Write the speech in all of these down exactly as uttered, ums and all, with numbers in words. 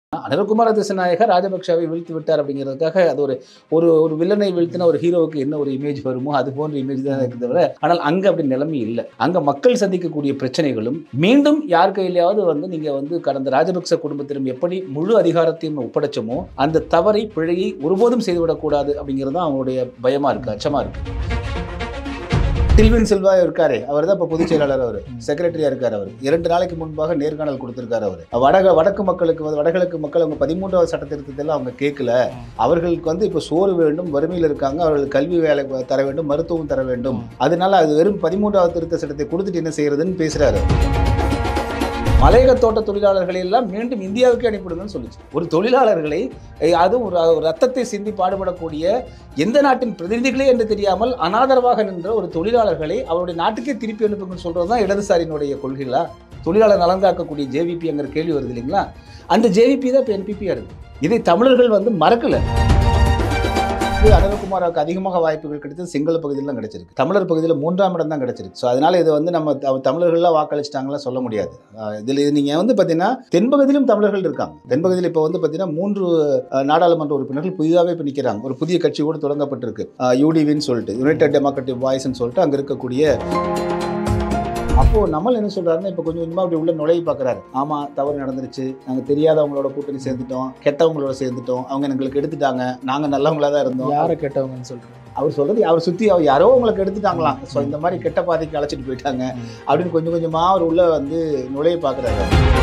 அனுரகுமார திசாநாயக ராஜபக்ஷவை வீழ்த்தி விட்டார் அப்படிங்கிறதுக்காக அது ஒரு ஒரு ஒரு வில்லனை வீழ்த்தின ஒரு ஹீரோவுக்கு என்ன ஒரு இமேஜ் வருமோ அது போன்ற இமேஜ் தான் இருக்குது தவிர, ஆனால் அங்கே அப்படி நிலைமை இல்லை. அங்கே மக்கள் சந்திக்கக்கூடிய பிரச்சனைகளும் மீண்டும் யார் கையிலையாவது வந்து நீங்கள் வந்து கடந்த ராஜபக்ச குடும்பத்திலும் எப்படி முழு அதிகாரத்தையும் ஒப்படைச்சமோ அந்த தவறை பிழையை ஒருபோதும் செய்துவிடக்கூடாது அப்படிங்கிறது தான் அவங்களுடைய பயமாக இருக்குது, அச்சமாக இருக்குது. டில்வின் சில்வா இருக்காரு, அவர் தான் இப்போ பொதுச் செயலாளர், அவர் செக்ரட்டரியா இருக்காரு. அவர் இரண்டு நாளைக்கு முன்பாக நேர்காணல் கொடுத்திருக்காரு. அவர் வடக வடக்கு மக்களுக்கு வந்து வடகிழக்கு மக்கள் அவங்க பதிமூன்றாவது சட்ட திருத்தத்தில் அவங்க கேட்கல, அவர்களுக்கு வந்து இப்போ சோறு வேண்டும், வறுமையில் இருக்காங்க, அவர்களுக்கு கல்வி வேலை தர வேண்டும், மருத்துவம் தர வேண்டும், அதனால அது வெறும் பதிமூன்றாவது திருத்த சட்டத்தை கொடுத்துட்டு என்ன செய்யறதுன்னு பேசுறாரு. மலையக தோட்ட தொழிலாளர்களை எல்லாம் மீண்டும் இந்தியாவுக்கு அனுப்பிவிடுங்கன்னு சொல்லிச்சு. ஒரு தொழிலாளர்களை அதுவும் ஒரு ரத்தத்தை சிந்தி பாடுபடக்கூடிய எந்த நாட்டின் பிரதிநிதிகளே என்று தெரியாமல் அனாதரவாக நின்ற ஒரு தொழிலாளர்களை அவருடைய நாட்டுக்கே திருப்பி அனுப்புங்கன்னு சொல்றது தான் இடதுசாரியினுடைய கொள்கைகளா? தொழிலாளர் நலன் காக்கக்கூடிய ஜேவிபி அங்கிற கேள்வி வருது இல்லைங்களா? அந்த ஜேவிபி தான் இப்போ என்பிபியா இருக்கு. இதை தமிழர்கள் வந்து மறக்கல. அனுரகுமாருக்கு அதிகமாக வாய்ப்புகள் கிடைத்தது சிங்கள பகுதியில் தான் கிடைச்சிருக்கு, தமிழர் பகுதியில் மூன்றாம் இடம் தான் கிடைச்சிருக்கு. ஸோ அதனால இதை வந்து நம்ம தமிழர்கள்லாம் வாக்களிச்சிட்டாங்களா சொல்ல முடியாது. இதில் நீங்கள் வந்து பார்த்தீங்கன்னா தென்பகுதியிலும் தமிழர்கள் இருக்காங்க. தென்பகுதியில் இப்போ வந்து பார்த்தீங்கன்னா மூன்று நாடாளுமன்ற உறுப்பினர்கள் புதிதாகவே இப்போ நிற்கிறாங்க. ஒரு புதிய கட்சி கூட தொடங்கப்பட்டிருக்கு, யூடிவின்னு சொல்லிட்டு, யுனைடெட் டெமோக்ராட்டிக் வாய்ஸ்ன்னு சொல்லிட்டு அங்கே இருக்கக்கூடிய. அப்போது நம்மள் என்ன சொல்கிறாருன்னா இப்போ கொஞ்சம் கொஞ்சமாக அப்படி உள்ள நுழைய பார்க்குறாரு. ஆமாம், தவறு நடந்துருச்சு, நாங்கள் தெரியாதவங்களோட கூட்டணி சேர்ந்துட்டோம், கெட்டவங்களோட சேர்ந்துட்டோம், அவங்க எங்களுக்கு எடுத்துட்டாங்க, நாங்கள் நல்லவங்களா தான் இருந்தோம். யாரை கெட்டவங்கன்னு சொல்கிறேன் அவர் சொல்கிறது, அவர் சுற்றி அவர் யாரோ உங்களுக்கு எடுத்துட்டாங்களாம், ஸோ இந்த மாதிரி கெட்ட பாதைக்கு அழைச்சிட்டு போயிட்டாங்க அப்படின்னு கொஞ்சம் கொஞ்சமாக அவர் உள்ள வந்து நுழைய பார்க்குறாரு.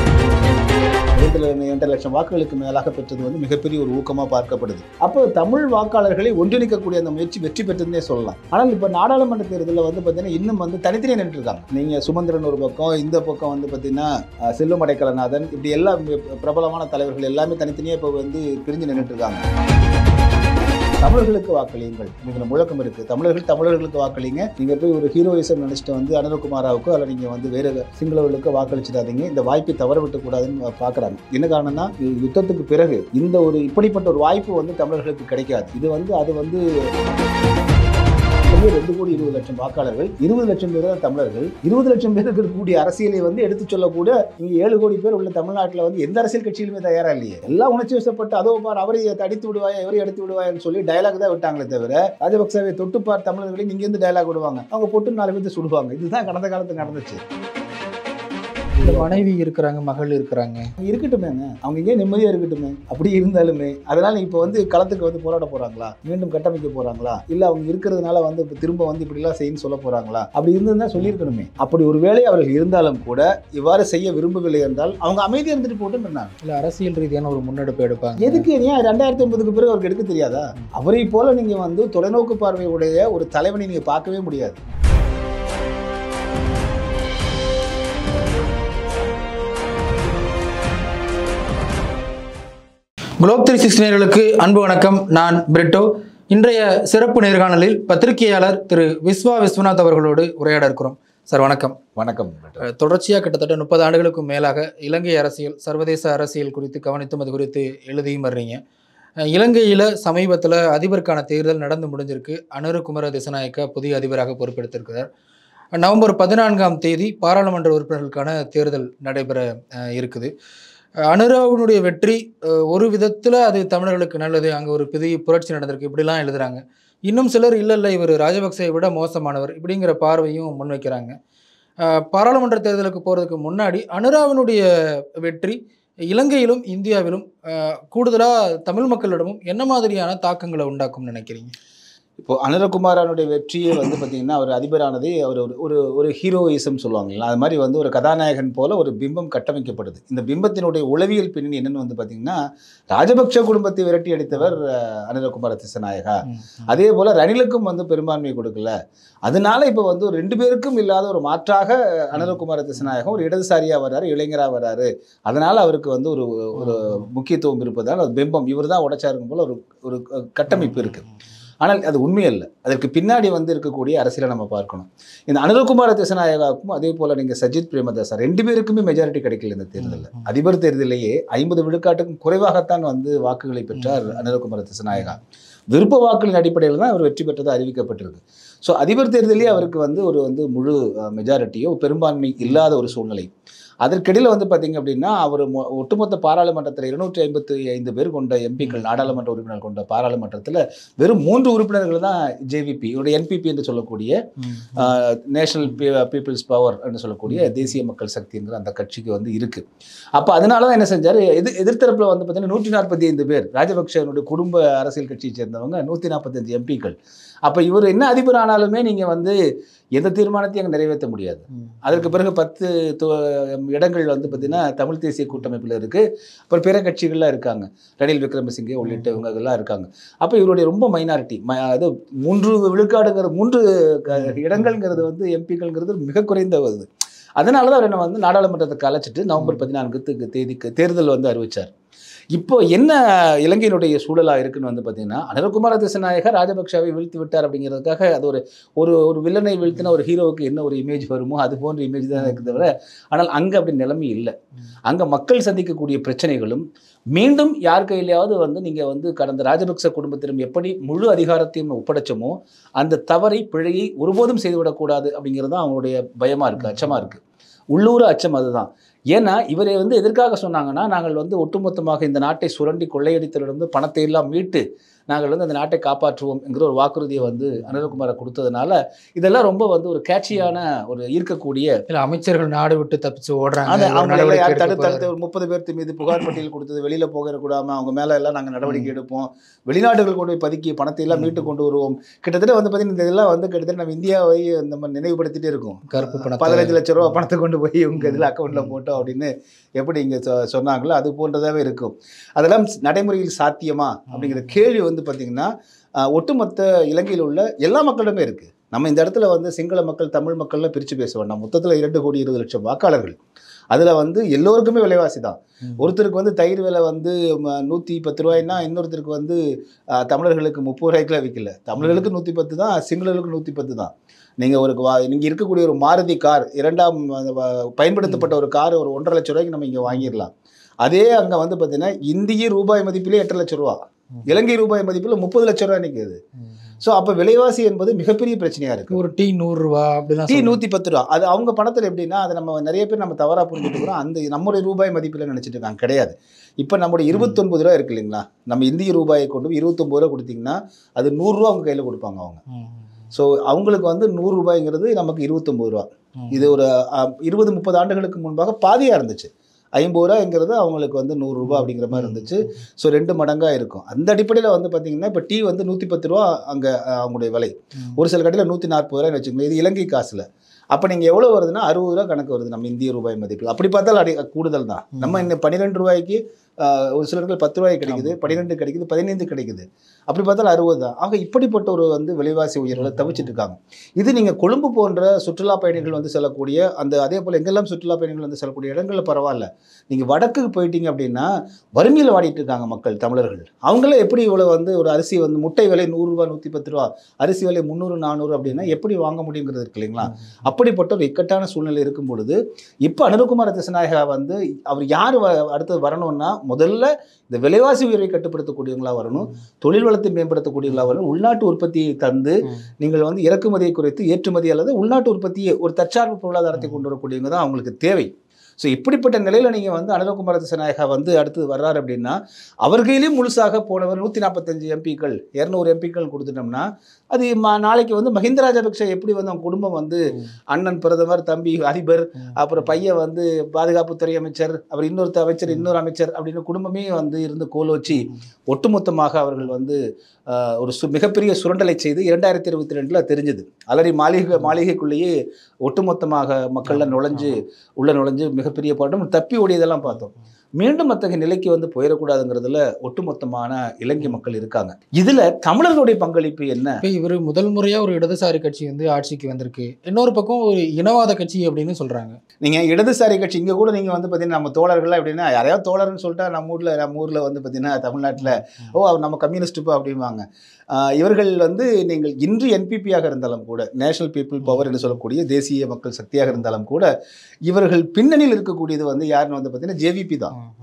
இரண்டு லட்சம் வாக்குகளுக்கு மேலாக பெற்றது வந்து மிகப்பெரிய ஒரு ஊக்கமாக பார்க்கப்படுது. அப்போ தமிழ் வாக்காளர்களை ஒன்றிணைக்கக்கூடிய அந்த முயற்சி வெற்றி பெற்றதுன்னே சொல்லலாம். ஆனால் இப்போ நாடாளுமன்ற தேர்தலில் வந்து பார்த்தீங்கன்னா இன்னும் வந்து தனித்தனியாக நின்று இருக்காங்க. நீங்கள் சுமந்திரன் ஒரு பக்கம், இந்த பக்கம் வந்து பார்த்தீங்கன்னா செல்வம் அடைக்கலநாதன், இப்படி எல்லா பிரபலமான தலைவர்கள் எல்லாமே தனித்தனியாக இப்போ வந்து பிரிஞ்சு நின்றுட்டு இருக்காங்க. தமிழர்களுக்கு வாக்களியுங்கள் அப்படிங்கிற முழக்கம் இருக்கு. தமிழர்கள் தமிழர்களுக்கு வாக்களிங்க. நீங்க போய் ஒரு ஹீரோயிசம் நினைச்சிட்டு வந்து அனுரகுமாராவுக்கு அல்ல நீங்க வந்து வேற சிங்களவர்களுக்கு வாக்களிச்சிடாதீங்க. இந்த வாய்ப்பை தவற விட்டு கூடாதுன்னு பாக்குறாங்க. என்ன காரணம்னா யுத்தத்துக்கு பிறகு இந்த ஒரு இப்படிப்பட்ட ஒரு வாய்ப்பு வந்து தமிழர்களுக்கு கிடைக்காது. இது வந்து அது வந்து ரெண்டு கோடி இருபது லட்சம் வாக்காளர்கள், இருபது லட்சம் பேர் தான் தமிழர்கள். இருபது லட்சம் பேர் இருக்கக்கூடிய அரசியலை வந்து எடுத்து சொல்லக்கூட இங்க ஏழு கோடி பேர் உள்ள தமிழ்நாட்டில் வந்து எந்த அரசியல் கட்சியிலுமே தயாரா இல்லையே. எல்லாம் உணர்ச்சி வசப்பட்டு அதோ பார் அவரை தடித்து விடுவாயா இவரை எடுத்து விடுவாயான்னு சொல்லி டயலாக் தான் விட்டாங்களே தவிர ராஜபக்சவை தொட்டுப்பார் தமிழர்களை இங்க இருந்து டயலாக் விடுவாங்க, அவங்க பொட்டு நாலு பேர்த்து சுடுவாங்க. இதுதான் கடந்த காலத்தில் நடந்துச்சு. மனைவி இருக்கிறாங்க, மகள் இருக்கிறாங்க, இருக்கட்டுமேங்க, அவங்க இங்கே நிம்மதியா இருக்கட்டுமே. அப்படி இருந்தாலுமே அதனால இப்போ வந்து களத்துக்கு வந்து போராட போறாங்களா, மீண்டும் கட்டமைக்க போறாங்களா, இல்ல அவங்க இருக்கிறதுனால வந்து திரும்ப வந்து இப்படி எல்லாம் செய்யன்னு சொல்ல போறாங்களா? அப்படி இருந்ததுதான் சொல்லியிருக்கணுமே. அப்படி ஒரு வேளை அவர்கள் இருந்தாலும் கூட இவ்வாறு செய்ய விரும்பவில்லை என்றால் அவங்க அமைதியா இருந்துட்டு போட்டுன்னு இல்ல அரசியல் ரீதியான ஒரு முன்னெடுப்பு எடுப்பாங்க. எதுக்கு? ஏன் ரெண்டாயிரத்தி ஒன்பதுக்கு பிறகு அவருக்கு எடுக்க தெரியாதா? அவரை போல நீங்க வந்து தொலைநோக்கு பார்வையுடைய ஒரு தலைவனை நீங்க பார்க்கவே முடியாது. குளோப் த்ரீ சிக்ஸ்டி நேயர்களுக்கு அன்பு வணக்கம். நான் பிரிட்டோ. இன்றைய சிறப்பு நேர்காணலில் பத்திரிகையாளர் திரு விஸ்வா விஸ்வநாத் அவர்களோடு உரையாட இருக்கிறோம். சார் வணக்கம். வணக்கம். தொடர்ச்சியாக கிட்டத்தட்ட முப்பது ஆண்டுகளுக்கும் மேலாக இலங்கை அரசியல், சர்வதேச அரசியல் குறித்து கவனித்தும் அது குறித்து எழுதியும் வர்றீங்க. இலங்கையில் சமீபத்தில் அதிபருக்கான தேர்தல் நடந்து முடிஞ்சிருக்கு. அனுரகுமார திசாநாயக்க புதிய அதிபராக பொறுப்பெடுத்திருக்கிறார். நவம்பர் பதினான்காம் தேதி பாராளுமன்ற உறுப்பினர்களுக்கான தேர்தல் நடைபெற இருக்குது. அனுராவினுடைய வெற்றி ஒரு விதத்தில் அது தமிழர்களுக்கு நல்லது, அங்கே ஒரு பெரிய புரட்சி நடந்திருக்கு, இப்படிலாம் எழுதுகிறாங்க. இன்னும் சிலர் இல்லை இல்லை இவர் ராஜபக்சேவை விட மோசமானவர் இப்படிங்கிற பார்வையும் முன்வைக்கிறாங்க. பாராளுமன்ற தேர்தலுக்கு போகிறதுக்கு முன்னாடி அனுராவினுடைய வெற்றி இலங்கையிலும் இந்தியாவிலும் கூடுதலாக தமிழ் மக்களிடமும் என்ன மாதிரியான தாக்கங்களை உண்டாக்கும்னு நினைக்கிறீங்க? இப்போ அனுரகுமாரனுடைய வெற்றியை வந்து பார்த்தீங்கன்னா அவர் அதிபரானதே அவர் ஒரு ஒரு ஒரு ஹீரோயிசம் சொல்லுவாங்களா, அது மாதிரி வந்து ஒரு கதாநாயகன் போல ஒரு பிம்பம் கட்டமைக்கப்படுது. இந்த பிம்பத்தினுடைய உளவியல் பின்னணி என்னன்னு வந்து பார்த்தீங்கன்னா ராஜபக்ஷ குடும்பத்தை விரட்டி அடித்தவர் அனுரகுமார திசாநாயகா. அதே போல ரணிலுக்கும் வந்து பெரும்பான்மை கொடுக்கல. அதனால இப்போ வந்து ஒரு ரெண்டு பேருக்கும் இல்லாத ஒரு மாற்றாக அனுரகுமார திசாநாயகம் ஒரு இடதுசாரியாக வர்றாரு, இளைஞராக வர்றாரு. அதனால அவருக்கு வந்து ஒரு ஒரு முக்கியத்துவம் இருப்பதால் அது பிம்பம் இவர் தான் உடைச்சாருக்கும் போல ஒரு ஒரு கட்டமைப்பு இருக்கு. ஆனால் அது உண்மையல்ல. அதற்கு பின்னாடி வந்து இருக்கக்கூடிய அரசியலை நம்ம பார்க்கணும். இந்த அனுரகுமார திசாநாயகாவுக்கும் அதே போல நீங்கள் சஜித் பிரேமதாசா ரெண்டு பேருக்குமே மெஜாரிட்டி கிடைக்கல இந்த தேர்தலில். அதிபர் தேர்தலிலேயே ஐம்பது விழுக்காட்டுக்கும் குறைவாகத்தான் வந்து வாக்குகளை பெற்றார் அனுரகுமார திசாநாயகா. விருப்ப வாக்குகளின் அடிப்படையில் தான் அவர் வெற்றி பெற்றது அறிவிக்கப்பட்டிருக்கு. ஸோ அதிபர் தேர்தலே அவருக்கு வந்து ஒரு வந்து முழு மெஜாரிட்டியோ பெரும்பான்மை இல்லாத ஒரு சூழ்நிலை. அதற்கிடையில் வந்து பார்த்தீங்க அப்படின்னா அவர் ஒட்டுமொத்த பாராளுமன்றத்தில் இருநூற்றி ஐம்பத்தி ஐந்து பேர் கொண்ட எம்பிக்கள் நாடாளுமன்ற உறுப்பினர்கள் கொண்ட பாராளுமன்றத்தில் வெறும் மூன்று உறுப்பினர்கள் தான் ஜேவிபி இவருடைய என்பிபி என்று சொல்லக்கூடிய நேஷனல் பீப்புள்ஸ் பவர் என்று சொல்லக்கூடிய தேசிய மக்கள் சக்திங்கிற அந்த கட்சிக்கு வந்து இருக்கு. அப்போ அதனால தான் என்ன செஞ்சார், எது எதிர்த்தரப்பில் வந்து பார்த்தீங்கன்னா நூற்றி நாற்பத்தி ஐந்து பேர் ராஜபக்சேனுடைய குடும்ப அரசியல் கட்சியை சேர்ந்தவங்க நூற்றி நாற்பத்தஞ்சு எம்பிக்கள். அப்போ இவர் என்ன அதிபர் ஆனாலுமே நீங்கள் வந்து எந்த தீர்மானத்தையும் அங்கே நிறைவேற்ற முடியாது. அதற்கு பிறகு பத்து இடங்கள் வந்து பார்த்தீங்கன்னா தமிழ் தேசிய கூட்டமைப்பில் இருக்குது. அப்புறம் பிற கட்சிகள்லாம் இருக்காங்க, ரணில் விக்ரமசிங்கே உள்ளிட்டவங்க இதெல்லாம் இருக்காங்க. அப்போ இவருடைய ரொம்ப மைனாரிட்டி அது மூன்று விழுக்காடுங்கிற மூன்று இடங்கள்ங்கிறது வந்து எம்பிக்கள்ங்கிறது மிக குறைந்த வருது. அதனால தான் அவர் என்ன வந்து நாடாளுமன்றத்தை கலைச்சிட்டு நவம்பர் பதினான்கு தேதிக்கு தேர்தல் வந்து அறிவித்தார். இப்போ என்ன இலங்கையினுடைய சூழலாக இருக்குன்னு வந்து பார்த்தீங்கன்னா அனுரகுமார திசாநாயக ராஜபக்ஷவை வீழ்த்தி விட்டார் அப்படிங்கிறதுக்காக அது ஒரு ஒரு ஒரு வில்லனை வீழ்த்தின ஒரு ஹீரோவுக்கு என்ன ஒரு இமேஜ் வருமோ அது போன்ற இமேஜ் தான் இருக்குது தவிர, ஆனால் அங்கே அப்படி நிலைமை இல்லை. அங்கே மக்கள் சந்திக்கக்கூடிய பிரச்சனைகளும் மீண்டும் யார் கையிலையாவது வந்து நீங்கள் வந்து கடந்த ராஜபக்ச குடும்பத்திடம் எப்படி முழு அதிகாரத்தையும் ஒப்படைச்சமோ அந்த தவறை பிழையை ஒருபோதும் செய்துவிடக்கூடாது அப்படிங்கிறது தான் அவங்களுடைய பயமாக இருக்குது, அச்சமாக இருக்குது. உள்ளூர் அச்சம் அதுதான். ஏன்னா இவரை வந்து எதற்காக சொன்னாங்கன்னா, நாங்கள் வந்து ஒட்டுமொத்தமாக இந்த நாட்டை சுரண்டி கொள்ளையடித்தலிருந்து பணத்தை எல்லாம் மீட்டு நாங்கள் வந்து அந்த நாட்டை காப்பாற்றுவோம் என்கிற ஒரு வாக்குறுதியை வந்து அனுரகுமாரை கொடுத்ததுனால இதெல்லாம் ரொம்ப வந்து ஒரு கேட்சியான ஒரு ஈர்க்கக்கூடிய அமைச்சர்கள் நாடு விட்டு தப்பிச்சு ஓடுறாங்க. தடுத்து ஒரு முப்பது பேர்த்து மீது புகார் பட்டியல் கொடுத்தது வெளியில் போகக்கூடாம அவங்க மேலே எல்லாம் நாங்கள் நடவடிக்கை எடுப்போம், வெளிநாடுகள் கொண்டு போய் பதுக்கி பணத்தை எல்லாம் மீட்டு கொண்டு வருவோம். கிட்டத்தட்ட வந்து பார்த்தீங்கன்னா இந்த இதெல்லாம் வந்து கிட்டத்தட்ட நம்ம இந்தியாவை நம்ம நினைவுபடுத்திட்டே இருக்கோம். கருப்பு பணம் பதினஞ்சு லட்சம் ரூபா பணத்தை கொண்டு போய் உங்கள் இதில் அக்கௌண்ட்டில் போட்டோம் அப்படின்னு எப்படி இங்கே சொன்னாங்களோ அது போன்றதாகவே இருக்கும். அதெல்லாம் நடைமுறையில் சாத்தியமா அப்படிங்கிற கேள்வி வந்து பார்த்தீங்கன்னா ஒட்டுமொத்த இலங்கையில் உள்ள எல்லா மக்களிடமே இருக்குது. நம்ம இந்த இடத்துல வந்து சிங்கள மக்கள் தமிழ் மக்கள்லாம் பிரித்து பேச வேண்டாம். மொத்தத்தில் இரண்டு கோடி இருபது லட்சம் வாக்காளர்கள். அதில் வந்து எல்லோருக்குமே விலைவாசி தான். ஒருத்தருக்கு வந்து தயிர் விலை வந்து நூற்றி பத்து ரூபாய்னா இன்னொருத்தருக்கு வந்து தமிழர்களுக்கு முப்பது ரூபாய்க்குலாம் விற்கல. தமிழர்களுக்கு நூற்றி பத்து தான், சிங்களர்களுக்கு நூற்றி பத்து தான். நீங்கள் ஒரு நீங்கள் இருக்கக்கூடிய ஒரு மாருதி கார் இரண்டாம் பயன்படுத்தப்பட்ட ஒரு கார் ஒரு ஒன்றரை லட்சம் ரூபாய்க்கு நம்ம இங்கே வாங்கிடலாம். அதே அங்கே வந்து பார்த்தீங்கன்னா இந்திய ரூபாய் மதிப்பிலே எட்டு லட்சம் ரூபா, இலங்கை ரூபாய் மதிப்பில் முப்பது லட்சம் ரூபாய் நிற்குது. ஸோ அப்போ விலைவாசி என்பது மிகப்பெரிய பிரச்சனையாக இருக்குது. ஒரு டீ நூறுரூவா அப்படின்னா டீ நூற்றி பத்து ரூபா. அது அவங்க பணத்தில் எப்படின்னா அதை நம்ம நிறைய பேர் நம்ம தவறாக புரிஞ்சுட்டு இருக்கிறோம். அந்த நம்முடைய ரூபாய் மதிப்பில் நினச்சிட்டு இருக்காங்க, கிடையாது. இப்போ நம்முடைய இருபத்தொன்பது ரூபா இருக்கு இல்லைங்களா, நம்ம இந்திய ரூபாயை கொண்டு போய் இருபத்தொம்பது ரூபா கொடுத்தீங்கன்னா அது நூறுரூவா அவங்க கையில் கொடுப்பாங்க அவங்க. ஸோ அவங்களுக்கு வந்து நூறு ரூபாய்ங்கிறது நமக்கு இருபத்தொம்பது ரூபா. இது ஒரு இருபது முப்பது ஆண்டுகளுக்கு முன்பாக பாதியாக இருந்துச்சு. ஐம்பது ரூபாய்ங்கிறது அவங்களுக்கு வந்து நூறுரூபா அப்படிங்கிற மாதிரி இருந்துச்சு. ஸோ ரெண்டு மடங்காக இருக்கும். அந்த அடிப்படையில் வந்து பார்த்தீங்கன்னா இப்போ டீ வந்து நூற்றி பத்து ரூபா அங்கே அவங்களுடைய விலை. ஒரு சில கடையில் நூற்றி நாற்பது ரூபாய்னு வச்சுக்கோங்க. இது இலங்கை காசில். அப்போ நீங்கள் எவ்வளோ வருதுன்னா அறுபது ரூபா கணக்கு வருது நம்ம இந்திய ரூபாய் மதிப்பில். அப்படி பார்த்தாலும் அடி கூடுதல் தான். நம்ம இன்னும் பன்னிரெண்டு ரூபாய்க்கு ஒரு சில இடங்கள் பத்து ரூபாய்க்கு கிடைக்குது, பன்னிரெண்டு கிடைக்குது, பதினைந்து கிடைக்குது. அப்படி பார்த்தாலும் அறுபது தான். ஆக இப்படிப்பட்ட ஒரு வந்து விலைவாசி உயர்வுகளை தவிச்சிட்டு இருக்காங்க. இது நீங்கள் கொழும்பு போன்ற சுற்றுலா பயணிகள் வந்து செல்லக்கூடிய அந்த அதே போல் எங்கெல்லாம் சுற்றுலா பயணிகள் வந்து செல்லக்கூடிய இடங்களில் பரவாயில்ல. நீங்கள் வடக்குக்கு போயிட்டீங்க அப்படின்னா வறுமையில் வாடிட்டு இருக்காங்க மக்கள், தமிழர்கள். அவங்களே எப்படி இவ்வளோ வந்து ஒரு அரிசி வந்து முட்டை விலை நூறுரூவா நூற்றி பத்து ரூபா, அரிசி விலை முந்நூறு நானூறு அப்படின்னா எப்படி வாங்க முடியுங்கிறது இருக்கு இல்லைங்களா. அப்படிப்பட்ட ஒரு இக்கட்டான சூழ்நிலை இருக்கும் பொழுது இப்போ அனுரகுமார திசாநாயகா வந்து அவர் யார் அடுத்தது வரணும்னா முதல்ல இந்த விலைவாசி உயர்வை கட்டுப்படுத்தக்கூடியவங்களா வரணும், தொழில் வளத்தை மேம்படுத்தக்கூடியவங்களா வரணும், உள்நாட்டு உற்பத்தியை தந்து நீங்கள் வந்து இறக்குமதியை குறைத்து ஏற்றுமதி அல்லது உள்நாட்டு உற்பத்தியை ஒரு தற்சார்பு பொருளாதாரத்தை கொண்டு வரக்கூடியவங்க தான் அவங்களுக்கு தேவை. ஸோ இப்படிப்பட்ட நிலையில் நீங்கள் வந்து அனுரகுமார திசாநாயகா வந்து அடுத்து வர்றாரு அப்படின்னா அவர்களையும் முழுசாக போனவர் நூற்றி நாற்பத்தஞ்சு எம்பிக்கள் இரநூறு எம்பிக்கள் கொடுத்துட்டோம்னா அது நாளைக்கு வந்து மஹிந்த ராஜபக்ஷ எப்படி வந்து அவங்க குடும்பம் வந்து அண்ணன் பிரதமர், தம்பி அதிபர், அப்புறம் பையன் வந்து பாதுகாப்புத்துறை அமைச்சர், அப்புறம் இன்னொரு அமைச்சர் இன்னொரு அமைச்சர் அப்படின்னு குடும்பமே வந்து இருந்து கோலோச்சி ஒட்டுமொத்தமாக அவர்கள் வந்து ஒரு சு மிகப்பெரிய சுரண்டலை செய்து இரண்டாயிரத்தி இருபத்தி ரெண்டில் தெரிஞ்சுது. அலரி மாளிகை மாளிகைக்குள்ளேயே ஒட்டுமொத்தமாக மக்கள்ல நுழைஞ்சு உள்ள நுழைஞ்சு மிகப்பெரிய பாட்டம் தப்பி ஓடியதெல்லாம் பார்த்தோம். மீண்டும் அத்தகைய நிலைக்கு வந்து போயிடக்கூடாதுங்கிறதுல ஒட்டுமொத்தமான இலங்கை மக்கள் இருக்காங்க. இதுல தமிழர்களுடைய பங்களிப்பு என்ன? இவர் முதல் முறையா ஒரு இடதுசாரி கட்சி வந்து ஆட்சிக்கு வந்திருக்கு, இன்னொரு பக்கம் ஒரு இனவாத கட்சி அப்படின்னு சொல்றாங்க. நீங்க இடதுசாரி கட்சி இங்க கூட நீங்க வந்து பாத்தீங்கன்னா நம்ம தோழர்கள் அப்படின்னா யாரையாவது தோழர்னு சொல்லிட்டா நம்ம ஊர்ல நம்ம ஊர்ல வந்து பாத்தீங்கன்னா தமிழ்நாட்டுல ஓ அவர் நம்ம கம்யூனிஸ்ட் அப்படிம்பாங்க. இவர்கள் வந்து நீங்கள் இன்று என்பிபியாக இருந்தாலும் கூட நேஷனல் பீப்புள் பவர் என்று சொல்லக்கூடிய தேசிய மக்கள் சக்தியாக இருந்தாலும் கூட இவர்கள் பின்னணியில் இருக்கக்கூடியது வந்து யாருன்னு வந்து பார்த்தீங்கன்னா ஜேவிபி தான்.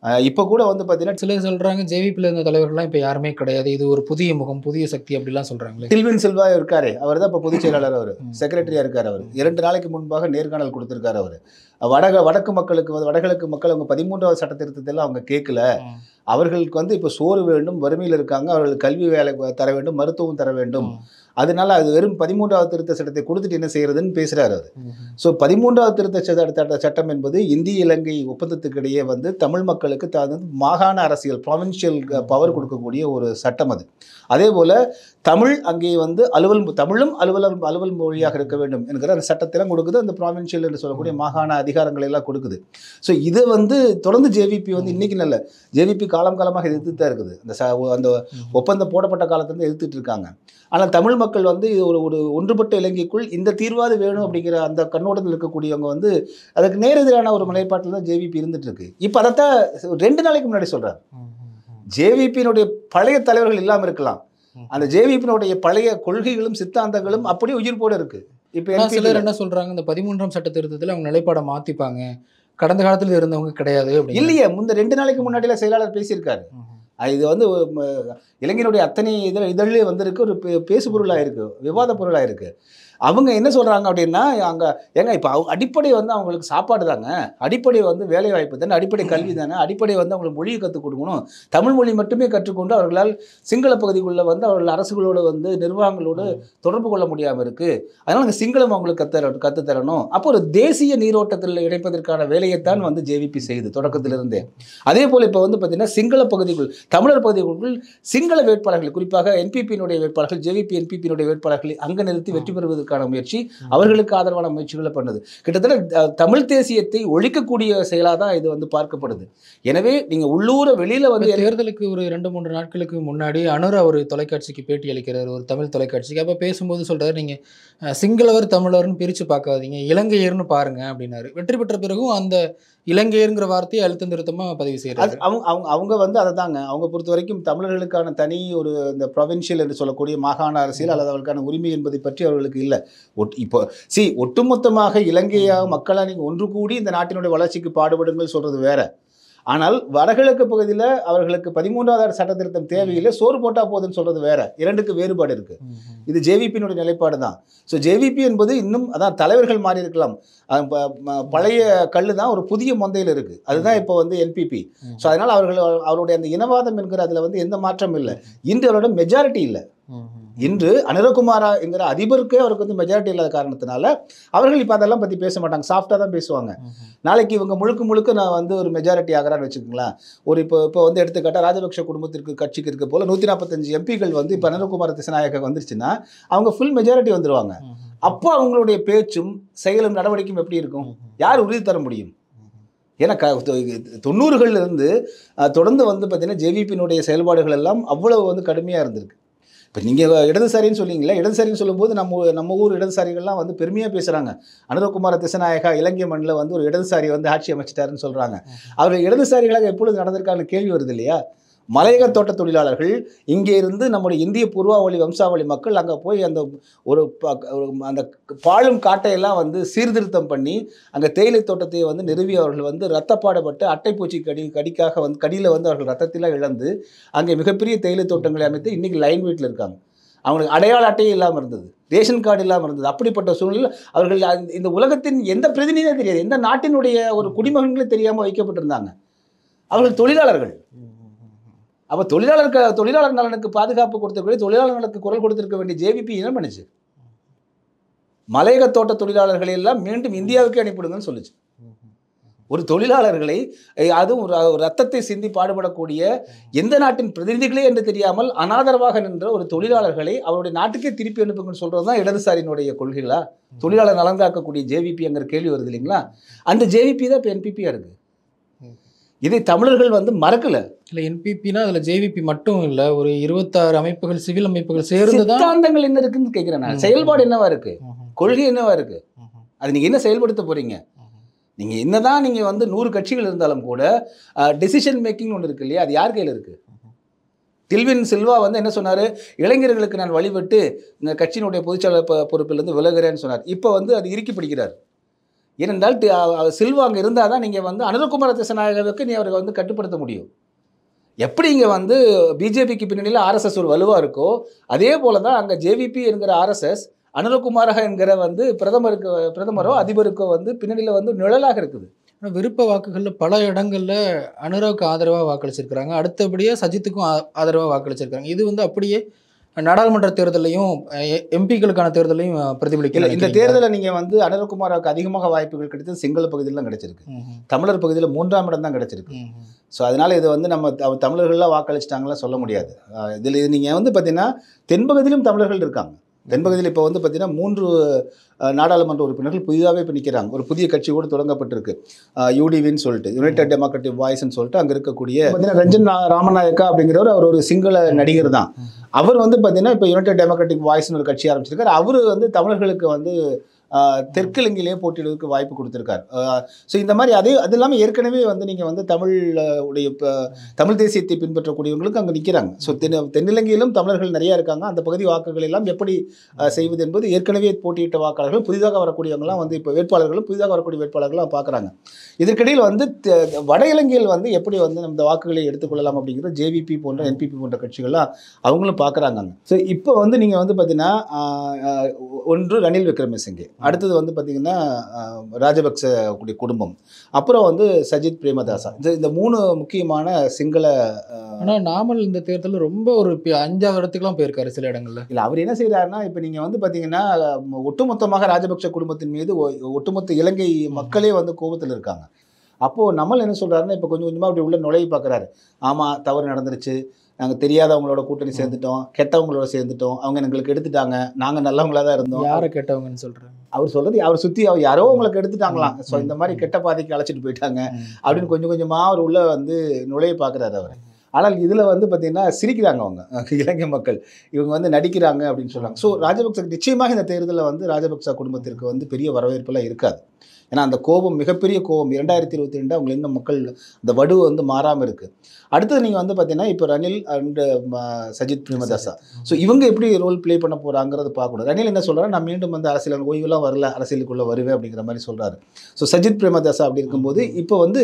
இப்போ கூட வந்து பார்த்தீங்கன்னா சிலர் சொல்றாங்க ஜேவிபியில் இருந்த தலைவர்கள்லாம் இப்போ யாருமே கிடையாது, இது ஒரு புதிய முகம் புதிய சக்தி அப்படிலாம் சொல்றாங்களே. டில்வின் சில்வா இருக்காரு, அவர் தான் இப்போ பொதுச் செயலாளர், அவர் செக்ரட்டரியா இருக்கார். அவர் இரண்டு நாளைக்கு முன்பாக நேர்காணல் கொடுத்திருக்காரு. அவர் வடக வடக்கு மக்களுக்கு வந்து வடகிழக்கு மக்கள் அவங்க பதிமூன்றாவது சட்ட திருத்தத்தில் அவங்க கேட்கல, அவர்களுக்கு வந்து இப்போ சோறு வேண்டும், வறுமையில் இருக்காங்க, அவர்களுக்கு கல்வி வேலை தர வேண்டும், மருத்துவம் தர வேண்டும், அதனால அது வெறும் பதிமூன்றாவது திருத்த சட்டத்தை கொடுத்துட்டு என்ன செய்யறதுன்னு பேசுறாரு அவர். ஸோ பதிமூன்றாவது திருத்த சட்டம் என்பது இந்திய இலங்கை ஒப்பந்தத்துக்கு இடையே வந்து தமிழ் மக்களுக்கு த மாகாண அரசியல் ப்ராவின்ஷியல் பவர் கொடுக்கக்கூடிய ஒரு சட்டம் அது. அதே போல தமிழ் அங்கே வந்து அலுவல் தமிழும் அலுவலர் அலுவல் மொழியாக இருக்க வேண்டும் என்கிற அந்த சட்டத்தெல்லாம் கொடுக்குது, அந்த ப்ராவின்ஷியல் என்று சொல்லக்கூடிய மாகாண அதிகாரங்களை எல்லாம் கொடுக்குது. ஸோ இதை வந்து தொடர்ந்து ஜேவிபி வந்து இன்னைக்கு நல்ல ஜேவிபி காலம் காலமாக எதிர்த்து தான் இருக்குது. அந்த அந்த ஒப்பந்தம் போடப்பட்ட காலத்திலிருந்து எதிர்த்துட்டு இருக்காங்க. ஆனால் தமிழ் மக்கள் வந்து ஒரு ஒரு ஒன்றுபட்ட இலங்கைக்குள் இந்த தீர்வாது வேணும் அப்படிங்கிற அந்த கண்ணோட்டத்தில் இருக்கக்கூடியவங்க வந்து அதுக்கு நேரெதிரான ஒரு நிலைப்பாட்டில் தான் ஜேவிபி இருந்துட்டு இருக்கு. இப்போ அதைத்தான் ரெண்டு நாளைக்கு முன்னாடி சொல்றாரு, ஜேவிபியினுடைய பழைய தலைவர்கள் இல்லாமல் இருக்கலாம், அந்த ஜேவிபியினுடைய பழைய கொள்கைகளும் சித்தாந்தங்களும் அப்படியே உயிர்ப்போடு இருக்கு. இப்போ சிலர் என்ன சொல்றாங்க, இந்த பதிமூன்றாம் சட்ட திருத்தத்தில் அவங்க நிலைப்பாடை மாத்திப்பாங்க, கடந்த காலத்தில் இருந்தவங்க கிடையாது இல்லையே. முந்த ரெண்டு நாளைக்கு முன்னாடியில செயலாளர் பேசியிருக்காரு. இது வந்து இளைஞருடைய அத்தனை இதில் இதழிலே வந்திருக்கு, ஒரு பேசு பொருளாக இருக்குது, விவாத பொருளாக இருக்குது. அவங்க என்ன சொல்கிறாங்க அப்படின்னா, அங்கே ஏங்க இப்போ அவங்க அடிப்படை வந்து அவங்களுக்கு சாப்பாடு தாங்க, அடிப்படை வந்து வேலை வாய்ப்பு தானே, அடிப்படை கல்வி தானே, அடிப்படை வந்து அவங்களுக்கு மொழியை கற்றுக் கொடுக்கணும், தமிழ் மொழி மட்டுமே கற்றுக்கொண்டு அவர்களால் சிங்கள பகுதிக்குள்ளே வந்து அவர்கள் அரசுகளோடு வந்து நிர்வாகங்களோடு தொடர்பு கொள்ள முடியாமல் இருக்குது, அதனால் அங்கே சிங்களம் அவங்களுக்கு கற்று கற்றுத்தரணும். அப்போ ஒரு தேசிய நீரோட்டத்தில் இணைப்பதற்கான வேலையைத்தான் வந்து ஜேவிபி செய்யுது தொடக்கத்திலிருந்தே. அதே போல் இப்போ வந்து பார்த்திங்கன்னா சிங்கள பகுதிக்குள் தமிழர் பகுதிக்குள் சிங்கள வேட்பாளர்கள், குறிப்பாக என்பிபியினுடைய வேட்பாளர்கள், ஜேவிபி என்பிபியினுடைய வேட்பாளர்களை அங்கே நிறுத்தி வெற்றி பெறுவதற்கு முயற்சி, அவர்களுக்கு ஆதரவான முயற்சிகளை பண்ணது. கிட்டத்தட்ட தமிழ் தேசியத்தை ஒழிக்கக்கூடிய செயலாக தான் இது வந்து பார்க்கப்படுது. எனவே நீங்க உள்ளூர வெளியில வந்து தேர்தலுக்கு ஒரு இரண்டு மூன்று நாட்களுக்கு முன்னாடி அனுர் அவர் தொலைக்காட்சிக்கு பேட்டி அளிக்கிறார், ஒரு தமிழ் தொலைக்காட்சிக்கு. அப்ப பேசும்போது சொல்றாரு, நீங்க சிங்களவர் தமிழர்னு பிரிச்சு பார்க்காதீங்க, இலங்கையர்னு பாருங்க அப்படின்னாரு. வெற்றி பெற்ற பிறகும் அந்த இலங்கையர்ங்கிற வார்த்தையை அழுத்தம் திருத்தமா பதிவு செய்யறாரு. அவங்க அவங்க அவங்க வந்து அதை தாங்க அவங்க பொறுத்த வரைக்கும் தமிழர்களுக்கான தனி ஒரு இந்த ப்ரொவின்ஷியல் என்று சொல்லக்கூடிய மாகாண அரசியல் அல்லது அவர்களுக்கான உரிமை என்பதை பற்றி அவர்களுக்கு இல்லை. இப்போ சி ஒட்டுமொத்தமாக இலங்கையாக மக்களாக நீங்கள் ஒன்று கூடி இந்த நாட்டினுடைய வளர்ச்சிக்கு பாடுபடுங்கள் சொல்றது வேற. ஆனால் வடகிழக்கு பகுதியில் அவர்களுக்கு பதிமூன்றாவது சட்ட திருத்தம் தேவையில்லை, சோறு போட்டா போதுன்னு சொல்றது வேற. இரண்டுக்கு வேறுபாடு இருக்கு. இது ஜேவிபியினுடைய நிலைப்பாடு தான். ஸோ ஜேவிபி என்பது இன்னும் அதான் தலைவர்கள் மாறி இருக்கலாம், பழைய கல்லு தான் ஒரு புதிய மொந்தையில் இருக்கு, அதுதான் இப்போ வந்து என்பிபி. ஸோ அதனால் அவர்கள் அவருடைய அந்த இனவாதம் என்கிற அதில் வந்து எந்த மாற்றமும் இல்லை. இன்று அவரோட மெஜாரிட்டி இல்லை. இன்று அனுரகுமாரா என்கிற அதிபருக்கே அவருக்கு வந்து மெஜாரிட்டி இல்லாத காரணத்தினால அவர்கள் இப்போ அதெல்லாம் பற்றி பேச மாட்டாங்க, சாஃப்டாக தான் பேசுவாங்க. நாளைக்கு இவங்க முழுக்க முழுக்க நான் வந்து ஒரு மெஜாரிட்டி ஆகிறான்னு வச்சுக்கோங்களேன். ஒரு இப்போ இப்போ வந்து எடுத்துக்காட்டால் ராஜபக்ஷ குடும்பத்திற்கு கட்சிக்கு இருக்க போல நூற்றி நாற்பத்தஞ்சு எம்பிக்கள் வந்து இப்போ அனுரகுமார திசாநாயக்க வந்துருச்சுன்னா அவங்க ஃபுல் மெஜாரிட்டி வந்துடுவாங்க. அப்போ அவங்களுடைய பேச்சும் செயலும் நடவடிக்கையும் எப்படி இருக்கும், யார் உறுதி தர முடியும்? ஏன்னா க தொண்ணூறுகள்ல இருந்து தொடர்ந்து வந்து பார்த்தீங்கன்னா ஜேவிபியினுடைய செயல்பாடுகள் எல்லாம் அவ்வளவு வந்து கடுமையாக இருந்திருக்கு. இப்போ நீங்கள் இடதுசாரின்னு சொல்லிங்களா, இடதுசாரின்னு சொல்லும்போது நம்ம நம்ம ஊர் இடதுசாரிகள்லாம் வந்து பெருமையாக பேசுகிறாங்க. அனுரகுமார திசாநாயகா இலங்கை மண்ணில் வந்து ஒரு இடதுசாரி வந்து ஆட்சி அமைச்சிட்டாருன்னு சொல்கிறாங்க. அவர்கள் இடதுசாரிகளாக எப்பொழுது நடந்திருக்கான கேள்வி வருது இல்லையா? மலையக தோட்ட தொழிலாளர்கள் இங்கே இருந்து நம்முடைய இந்திய பூர்வாவளி வம்சாவளி மக்கள் அங்கே போய் அந்த ஒரு அந்த பாழும் காட்டையெல்லாம் வந்து சீர்திருத்தம் பண்ணி அங்கே தேயிலை தோட்டத்தை வந்து நிறுவி அவர்கள் வந்து ரத்தப்பாடுபட்டு அட்டைப்பூச்சி கடி கடிக்காக வந்து கடியில் வந்து அவர்கள் ரத்தத்திலாம் இழந்து அங்கே மிகப்பெரிய தேயிலை தோட்டங்களை அமைத்து இன்றைக்கி லைன் வீட்டில் இருக்காங்க. அவங்களுக்கு அடையாள அட்டையே இல்லாமல் இருந்தது, ரேஷன் கார்டு இல்லாமல் இருந்தது. அப்படிப்பட்ட சூழ்நிலையில் அவர்கள் இந்த உலகத்தின் எந்த பிரதிநிதியும் தெரியாது, எந்த நாட்டினுடைய ஒரு குடிமகன்களும் தெரியாமல் வைக்கப்பட்டிருந்தாங்க. அவர்கள் தொழிலாளர்கள். அப்போ தொழிலாளருக்கு தொழிலாளர் நலனுக்கு பாதுகாப்பு கொடுத்திருக்க, தொழிலாளர் நலனுக்கு குரல் கொடுத்திருக்க வேண்டிய ஜேவிபி என்ன பண்ணுச்சு? மலையக தோட்ட தொழிலாளர்களை எல்லாம் மீண்டும் இந்தியாவுக்கு அனுப்பிடுங்கன்னு சொல்லுச்சு. ஒரு தொழிலாளர்களை, அதுவும் ஒரு ரத்தத்தை சிந்தி பாடுபடக்கூடிய எந்த நாட்டின் பிரதிநிதிகளே என்று தெரியாமல் அனாதரவாக நின்ற ஒரு தொழிலாளர்களை அவருடைய நாட்டுக்கே திருப்பி அனுப்புங்கன்னு சொல்றது தான் இடதுசாரியினுடைய கொள்கைகளா? தொழிலாளர் நலன் காக்கக்கூடிய ஜேவிபிங்கிற கேள்வி வருது இல்லைங்களா? அந்த ஜேவிபி தான் இப்போ என்பிபியா இருக்கு. இதை தமிழர்கள் வந்து மறக்கல. இல்லை என்பிபினா அதில் ஜேவிபி மட்டும் இல்லை, ஒரு இருபத்தாறு அமைப்புகள், சிவில் அமைப்புகள் சேர்ந்து தான். சித்தாந்தங்கள் என்ன இருக்குன்னு கேட்குறேன் நான். செயல்பாடு என்னவா இருக்கு, கொள்கை என்னவா இருக்கு, அது நீங்க என்ன செயல்படுத்த போறீங்க? நீங்க என்னதான் நீங்க வந்து நூறு கட்சிகள் இருந்தாலும் கூட டெசிஷன் மேக்கிங் ஒன்று இருக்கு இல்லையா, அது யார் கையில் இருக்கு? டில்வின் சில்வா வந்து என்ன சொன்னார், இளைஞர்களுக்கு நான் வழிபட்டு இந்த கட்சியினுடைய பொதுச்செயலாளர் பொறுப்பிலிருந்து விலகிறேன்னு சொன்னார். இப்போ வந்து அது இறுக்கி பிடிக்கிறார். ஏனென்றால் சில்வா அங்கே இருந்தால் தான் நீங்கள் வந்து அனுரகுமார திசாநாயகவுக்கு நீ அவரை வந்து கட்டுப்படுத்த முடியும். எப்படி இங்கே வந்து பிஜேபிக்கு பின்னணியில் ஆர்எஸ்எஸ் ஒரு வலுவாக இருக்கோ அதே போல தான் அங்கே ஜேவிபி என்கிற ஆர்எஸ்எஸ் அனுரகுமார என்கிற வந்து பிரதமருக்கு பிரதமரோ அதிபருக்கோ வந்து பின்னணியில் வந்து நிழலாக இருக்குது. ஆனால் விருப்ப வாக்குகளில் பல இடங்களில் அனுராவுக்கு ஆதரவாக வாக்களிச்சிருக்கிறாங்க, அடுத்தபடியாக சஜித்துக்கும் ஆதரவாக வாக்களிச்சிருக்காங்க. இது வந்து அப்படியே நாடாளுமன்ற தேர்தலையும் எம்பிக்களுக்கான தேர்தலையும் பிரதிபலிக்கல. இந்த தேர்தலில் நீங்கள் வந்து அனுரகுமாராவுக்கு அதிகமாக வாய்ப்புகள் கிடைத்தது சிங்கள பகுதியில் தான் கிடைச்சிருக்கு, தமிழர் பகுதியில் மூன்றாம் இடம் தான் கிடைச்சிருக்கு. ஸோ அதனால் இது வந்து நம்ம தமிழர்கள்லாம் வாக்களிச்சிட்டாங்கலாம் சொல்ல முடியாது. இதில் நீங்கள் வந்து பார்த்தீங்கன்னா தென்பகுதியிலும் தமிழர்கள் இருக்காங்க. தென்பகுதியில் இப்போ வந்து பார்த்தீங்கன்னா மூன்று நாடாளுமன்ற உறுப்பினர்கள் புதிதாகவே இப்போ நிற்கிறாங்க. ஒரு புதிய கட்சி கூட தொடங்கப்பட்டிருக்கு, யூடிவின்னு சொல்லிட்டு, யுனைடெட் டெமோக்ராட்டிக் வாய்ஸ்ன்னு சொல்லிட்டு. அங்கே இருக்கக்கூடிய பார்த்தீங்கன்னா ரஞ்சன் ராமநாயக்கா அப்படிங்கிறவர் அவர் ஒரு சிங்கள நடிகர் தான். அவர் வந்து பார்த்தீங்கன்னா இப்போ யுனைடெட் டெமோக்ராட்டிக் வாய்ஸ்னு ஒரு கட்சி ஆரம்பிச்சிருக்காரு. அவர் வந்து தமிழர்களுக்கு வந்து தெற்கிழங்கிலே போட்டியிடுவதற்கு வாய்ப்பு கொடுத்துருக்காரு. ஸோ இந்த மாதிரி அதே அது இல்லாமல் ஏற்கனவே வந்து நீங்கள் வந்து தமிழ் உடைய தமிழ் தேசியத்தை பின்பற்றக்கூடியவங்களுக்கு அங்கே நிற்கிறாங்க. ஸோ தென் தென்னிலங்கையிலும் தமிழர்கள் நிறையா இருக்காங்க. அந்த பகுதி வாக்குகள் எல்லாம் எப்படி செய்வது என்பது ஏற்கனவே போட்டியிட்ட வாக்காளர்கள், புதிதாக வரக்கூடியவங்களாம் வந்து இப்போ வேட்பாளர்களும் புதிதாக வரக்கூடிய வேட்பாளர்கள்லாம் பார்க்குறாங்க. இதற்கிடையில் வந்து வட இலங்கையில் வந்து எப்படி வந்து இந்த வாக்குகளை எடுத்துக்கொள்ளலாம் அப்படிங்கிறது ஜேவிபி போன்ற என்பிபி போன்ற கட்சிகள்லாம் அவங்களும் பார்க்குறாங்க. ஸோ இப்போ வந்து நீங்கள் வந்து பார்த்தீங்கன்னா ஒன்று ரணில் விக்ரமசிங்கே, அடுத்தது வந்து பார்த்தீங்கன்னா ராஜபக்ச கூடிய குடும்பம், அப்புறம் வந்து சஜித் பிரேமதாசா. இந்த இந்த மூணு முக்கியமான சிங்கள. ஆனால் நாமல் இந்த தேர்தலில் ரொம்ப ஒரு அஞ்சாவது இடத்துக்குலாம் போயிருக்காரு சில இடங்கள்ல. இல்லை, அவர் என்ன செய்கிறாருன்னா இப்போ நீங்கள் வந்து பார்த்தீங்கன்னா ஒட்டுமொத்தமாக ராஜபக்ச குடும்பத்தின் மீது ஒட்டுமொத்த இலங்கை மக்களே வந்து கோபத்தில் இருக்காங்க. அப்போது நம்மள் என்ன சொல்கிறாருன்னா இப்போ கொஞ்சம் கொஞ்சமாக அப்படி உள்ள நுழைய பார்க்குறாரு. ஆமாம், தவறு நடந்துருச்சு, நாங்கள் தெரியாதவங்களோட கூட்டணி சேர்ந்துட்டோம், கெட்டவங்களோட சேர்ந்துட்டோம், அவங்க எங்களுக்கு எடுத்துட்டாங்க, நாங்கள் நல்லவங்களாக தான் இருந்தோம். யாரை கெட்டவங்கன்னு சொல்கிறாங்க அவர் சொல்கிறது, அவர் சுற்றி அவர் யாரோ உங்களுக்கு எடுத்துட்டாங்களாம், ஸோ இந்த மாதிரி கெட்ட பாதைக்கு அழைச்சிட்டு போயிட்டாங்க அப்படின்னு கொஞ்சம் கொஞ்சமாக அவர் உள்ள வந்து நுழைய பார்க்குறாரு அவர். ஆனால் இதில் வந்து பார்த்தீங்கன்னா சிரிக்கிறாங்க அவங்க இலங்கை மக்கள், இவங்க வந்து நடிக்கிறாங்க அப்படின்னு சொல்கிறாங்க. ஸோ ராஜபக்ச நிச்சயமாக இந்த தேர்தலில் வந்து ராஜபக்ச குடும்பத்திற்கு வந்து பெரிய வரவேற்பெல்லாம் இருக்காது. ஏன்னா அந்த கோபம் மிகப்பெரிய கோபம் இரண்டாயிரத்தி இருபத்தி ரெண்டு அவங்க இன்னும் மக்கள் அந்த வடு வந்து மாறாமல் இருக்குது. அடுத்தது நீங்கள் வந்து பார்த்தீங்கன்னா இப்போ ரணில் அண்ட் சஜித் பிரேமதாசா, ஸோ இவங்க எப்படி ரோல் ப்ளே பண்ண போகிறாங்கிறத பார்க்கணும். ரணில் என்ன சொல்கிறாரு, நான் மீண்டும் வந்து அரசியல் ஓய்வுலாம் வரல, அரசியலுக்குள்ளே வருவேன் அப்படிங்கிற மாதிரி சொல்கிறாரு. ஸோ சஜித் பிரேமதாசா அப்படி இருக்கும்போது இப்போ வந்து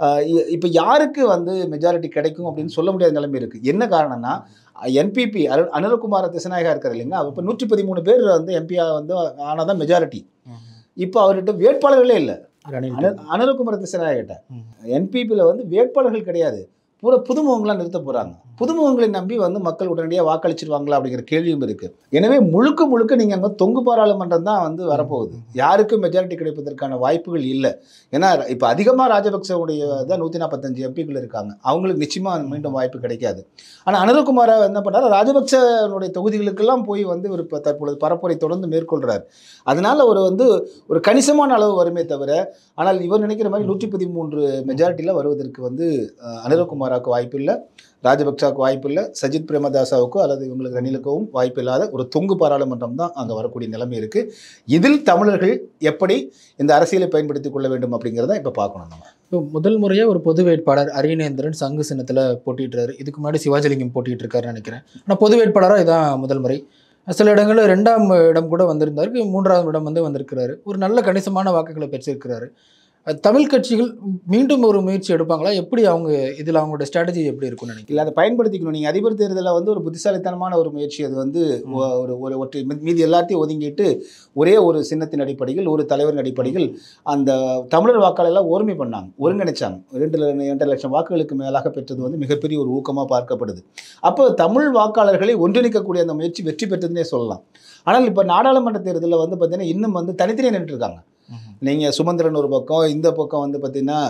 இப்போ யாருக்கு வந்து மெஜாரிட்டி கிடைக்கும் அப்படின்னு சொல்ல முடியாத நிலைமை இருக்குது. என்ன காரணம்னா என்பிபி அரு அனுரகுமார திசாநாயகா இருக்கார் இல்லைங்களா, இப்போ நூற்றி பதிமூணு பேர் வந்து எம்பியாக வந்து ஆனால் தான் மெஜாரிட்டி. இப்போ அவர்கிட்ட வேட்பாளர்களே இல்லை. அனுரகுமார திசாநாயகிட்ட என்பிபியில் வந்து வேட்பாளர்கள் கிடையாது, பூரா புதுமுகங்களாக நிறுத்த போகிறாங்க. புதுமுகங்களை நம்பி வந்து மக்கள் உடனடியாக வாக்களிச்சிருவாங்களா அப்படிங்கிற கேள்வியும் இருக்குது. எனவே முழுக்க முழுக்க நீங்கள் அங்கே தொங்கு பாராளுமன்றம் தான் வந்து வரப்போகுது. யாருக்கும் மெஜாரிட்டி கிடைப்பதற்கான வாய்ப்புகள் இல்லை. ஏன்னா இப்போ அதிகமாக ராஜபக்சவுடைய தான் நூற்றி நாற்பத்தஞ்சு எம்பிக்கள் இருக்காங்க, அவங்களுக்கு நிச்சயமாக மீண்டும் வாய்ப்பு கிடைக்காது. ஆனால் அனுரகுமார என்ன பண்ணுறாரு, ராஜபக்சனுடைய தொகுதிகளுக்கெல்லாம் போய் வந்து ஒரு தற்பொழுது பரப்புரை தொடர்ந்து மேற்கொள்கிறார். அதனால் ஒரு வந்து ஒரு கணிசமான அளவு வருமே தவிர, ஆனால் இவர் நினைக்கிற மாதிரி நூற்றி பதிமூன்று மெஜாரிட்டியில் வருவதற்கு வந்து அனுரகுமாராவுக்கு வாய்ப்பு இல்லை, ராஜபக்சாவுக்கு வாய்ப்பு இல்லை, சஜித் பிரேமதாசாவுக்கோ அல்லது இவங்களுக்கு ரணிலுக்கவும் வாய்ப்பு இல்லாத ஒரு தொங்கு பாராளுமன்றம் தான் அங்கே வரக்கூடிய நிலைமை இருக்குது. இதில் தமிழர்கள் எப்படி இந்த அரசியலை பயன்படுத்திக் கொள்ள வேண்டும் அப்படிங்கிறத இப்போ பார்க்கணும். நம்ம இப்போ முதல் முறையாக ஒரு பொது வேட்பாளர் அரியநேந்திரன் சங்கு சின்னத்தில் போட்டிட்டுறாரு. இதுக்கு முன்னாடி சிவாஜிலிங்கம் போட்டிட்டு இருக்காருன்னு நினைக்கிறேன். ஆனால் பொது வேட்பாளராக இதான் முதல் முறை. சில இடங்களில் ரெண்டாம் இடம் கூட வந்திருந்தாரு, மூன்றாவது இடம் வந்து வந்திருக்கிறாரு. ஒரு நல்ல கணிசமான வாக்குகளை பெற்றிருக்கிறாரு. தமிழ் கட்சிகள் மீண்டும் ஒரு முயற்சி எடுப்பாங்களா, எப்படி அவங்க இதில் அவங்களோட ஸ்ட்ராட்டஜி எப்படி இருக்கும்னு நினைக்கிறேன்? இல்லை, அதை பயன்படுத்திக்கணும். நீங்கள் அதிபர் தேர்தலில் வந்து ஒரு புத்திசாலித்தனமான ஒரு முயற்சி. அது வந்து ஒரு ஒரு ஒற்றை மீதி எல்லாத்தையும் ஒதுங்கிட்டு ஒரே ஒரு சின்னத்தின் அடிப்படையில் ஒரு தலைவரின் அடிப்படையில் அந்த தமிழர் வாக்காளெல்லாம் ஒருமை பண்ணாங்க, ஒருங்கிணைச்சாங்க. ரெண்டு ரெண்டரை லட்சம் வாக்குகளுக்கு மேலாக பெற்றது வந்து மிகப்பெரிய ஒரு ஊக்கமாக பார்க்கப்படுது. அப்போ தமிழ் வாக்காளர்களை ஒன்றிணைக்கக்கூடிய அந்த முயற்சி வெற்றி பெற்றதுன்னே சொல்லலாம். ஆனால் இப்போ நாடாளுமன்ற தேர்தலில் வந்து பார்த்தீங்கன்னா இன்னும் வந்து தனித்தனியாக நின்றுருக்காங்க. நீங்கள் சுமந்திரன் ஒரு பக்கம், இந்த பக்கம் வந்து பார்த்திங்கன்னா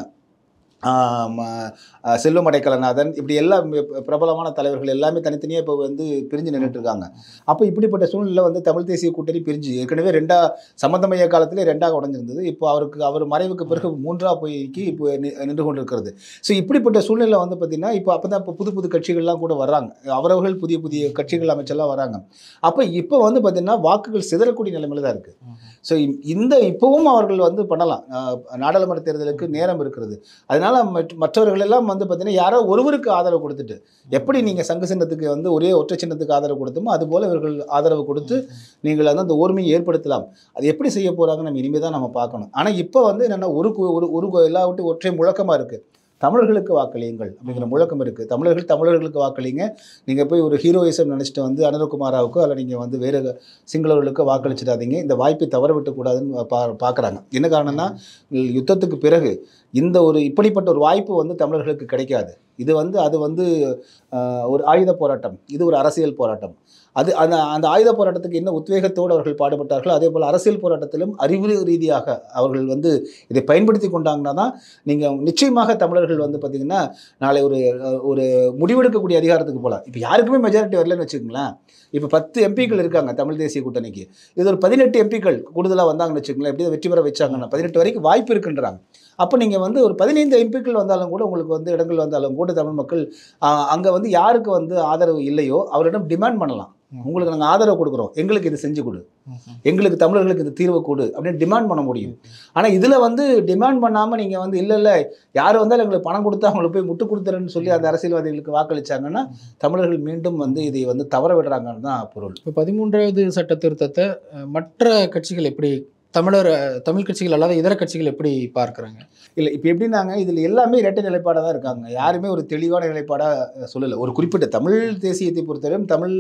செல்வம் அடைக்கலநாதன், இப்படி எல்லா பிரபலமான தலைவர்கள் எல்லாமே தனித்தனியாக இப்போ வந்து பிரிஞ்சு நின்றுட்டு இருக்காங்க. அப்போ இப்படிப்பட்ட சூழ்நிலை வந்து தமிழ் தேசிய கூட்டணி பிரிஞ்சு ஏற்கனவே ரெண்டா சம்பந்தமைய காலத்திலே ரெண்டாக உடஞ்சிருந்தது. இப்போ அவருக்கு அவர் மறைவுக்கு பிறகு மூன்றாக போய்க்கு இப்போ நின்று கொண்டு இருக்கிறது. ஸோ இப்படிப்பட்ட சூழ்நிலை வந்து பார்த்திங்கன்னா இப்போ அப்போ தான் இப்போ புது புது கட்சிகள்லாம் கூட வர்றாங்க, அவரவர்கள் புதிய புதிய கட்சிகள் அமைச்செல்லாம் வராங்க. அப்போ இப்போ வந்து பார்த்திங்கன்னா வாக்குகள் சிதறக்கூடிய நிலைமையில் தான் இருக்குது. ஸோ இந்த இப்போவும் அவர்கள் வந்து பண்ணலாம், நாடாளுமன்ற தேர்தலுக்கு நேரம் இருக்கிறது. அதனால் அதனால் மற்றவர்கள் எல்லாம் வந்து பார்த்தீங்கன்னா யாரோ ஒருவருக்கு ஆதரவு கொடுத்துட்டு, எப்படி நீங்கள் சங்கு சின்னத்துக்கு வந்து ஒரே ஒற்றை சின்னத்துக்கு ஆதரவு கொடுத்தோமோ அதுபோல் இவர்கள் ஆதரவு கொடுத்து நீங்கள் வந்து அந்த ஓர்மையை ஏற்படுத்தலாம். அது எப்படி செய்ய போகிறாங்க நம்ம இனிமேல் தான் நம்ம பார்க்கணும். ஆனால் இப்போ வந்து என்னென்னா ஒரு ஒரு ஒரு எல்லாவட்டும் ஒற்றை முழக்கமாக இருக்குது, தமிழர்களுக்கு வாக்களியுங்கள் அப்படிங்கிற முழக்கம் இருக்குது. தமிழர்கள் தமிழர்களுக்கு வாக்களிங்க. நீங்கள் போய் ஒரு ஹீரோயிசம் நினச்சிட்டு வந்து அனுரகுமாராவுக்கோ அல்ல நீங்கள் வந்து வேறு சிங்களவர்களுக்கு வாக்களிச்சிடாதீங்க. இந்த வாய்ப்பை தவற விட்டக்கூடாதுன்னு பா பார்க்குறாங்க. என்ன காரணம்னா, யுத்தத்துக்கு பிறகு இந்த ஒரு இப்படிப்பட்ட ஒரு வாய்ப்பு வந்து தமிழர்களுக்கு கிடைக்காது. இது வந்து அது வந்து ஒரு ஆயுத போராட்டம், இது ஒரு அரசியல் போராட்டம். அது அந்த அந்த ஆயுத போராட்டத்துக்கு என்ன உத்வேகத்தோடு அவர்கள் பாடுபட்டார்கள், அதே போல் அரசியல் போராட்டத்திலும் அறிவு ரீதியாக அவர்கள் வந்து இதை பயன்படுத்தி கொண்டாங்கன்னா தான் நீங்கள் நிச்சயமாக தமிழர்கள் வந்து பார்த்திங்கன்னா நாளை ஒரு ஒரு முடிவெடுக்கக்கூடிய அதிகாரத்துக்கு போகலாம். இப்போ யாருக்குமே மெஜாரிட்டி வரலன்னு வச்சுக்கோங்களேன். இப்போ பத்து எம்பிக்கள் இருக்காங்க தமிழ் தேசிய கூட்டணிக்கு, இது ஒரு பதினெட்டு எம்பிக்கள் கூடுதலாக வந்தாங்கன்னு வச்சுக்கோங்களேன். எப்படி வெற்றி பெற வச்சாங்கன்னா பதினெட்டு வரைக்கும் வாய்ப்பு இருக்குன்றாங்க. அப்போ நீங்கள் வந்து ஒரு பதினைந்து எம்பிக்கள் வந்தாலும் கூட உங்களுக்கு வந்து இடங்கள் வந்தாலும் கூட தமிழ் மக்கள் அங்கே வந்து யாருக்கு வந்து ஆதரவு இல்லையோ அவரிடம் டிமாண்ட் பண்ணலாம். உங்களுக்கு நாங்கள் ஆதரவு கொடுக்குறோம், எங்களுக்கு இது செஞ்சு கொடு, எங்களுக்கு தமிழர்களுக்கு இது தீர்வு கொடு அப்படின்னு டிமாண்ட் பண்ண முடியும். ஆனால் இதில் வந்து டிமாண்ட் பண்ணாமல் நீங்கள் வந்து இல்லை இல்லை யார் வந்தாலும் எங்களுக்கு பணம் கொடுத்தா அவங்களுக்கு போய் முட்டு கொடுத்துறேன்னு சொல்லி அந்த அரசியல்வாதிகளுக்கு வாக்களிச்சாங்கன்னா தமிழர்கள் மீண்டும் வந்து இதை வந்து தவற விடுறாங்கன்னு தான் பொருள். இப்போ பதிமூன்றாவது சட்ட திருத்தத்தை மற்ற கட்சிகள் எப்படி, தமிழர் தமிழ் கட்சிகள் அல்லாத இதர கட்சிகள் எப்படி பார்க்குறாங்க? இல்லை இப்போ எப்படின்னாங்க, இதில் எல்லாமே இரட்டை நிலைப்பாடாக தான் இருக்காங்க. யாருமே ஒரு தெளிவான நிலைப்பாடாக சொல்லலை. ஒரு குறிப்பிட்ட தமிழ் தேசியத்தை பொறுத்தவரையும் தமிழ்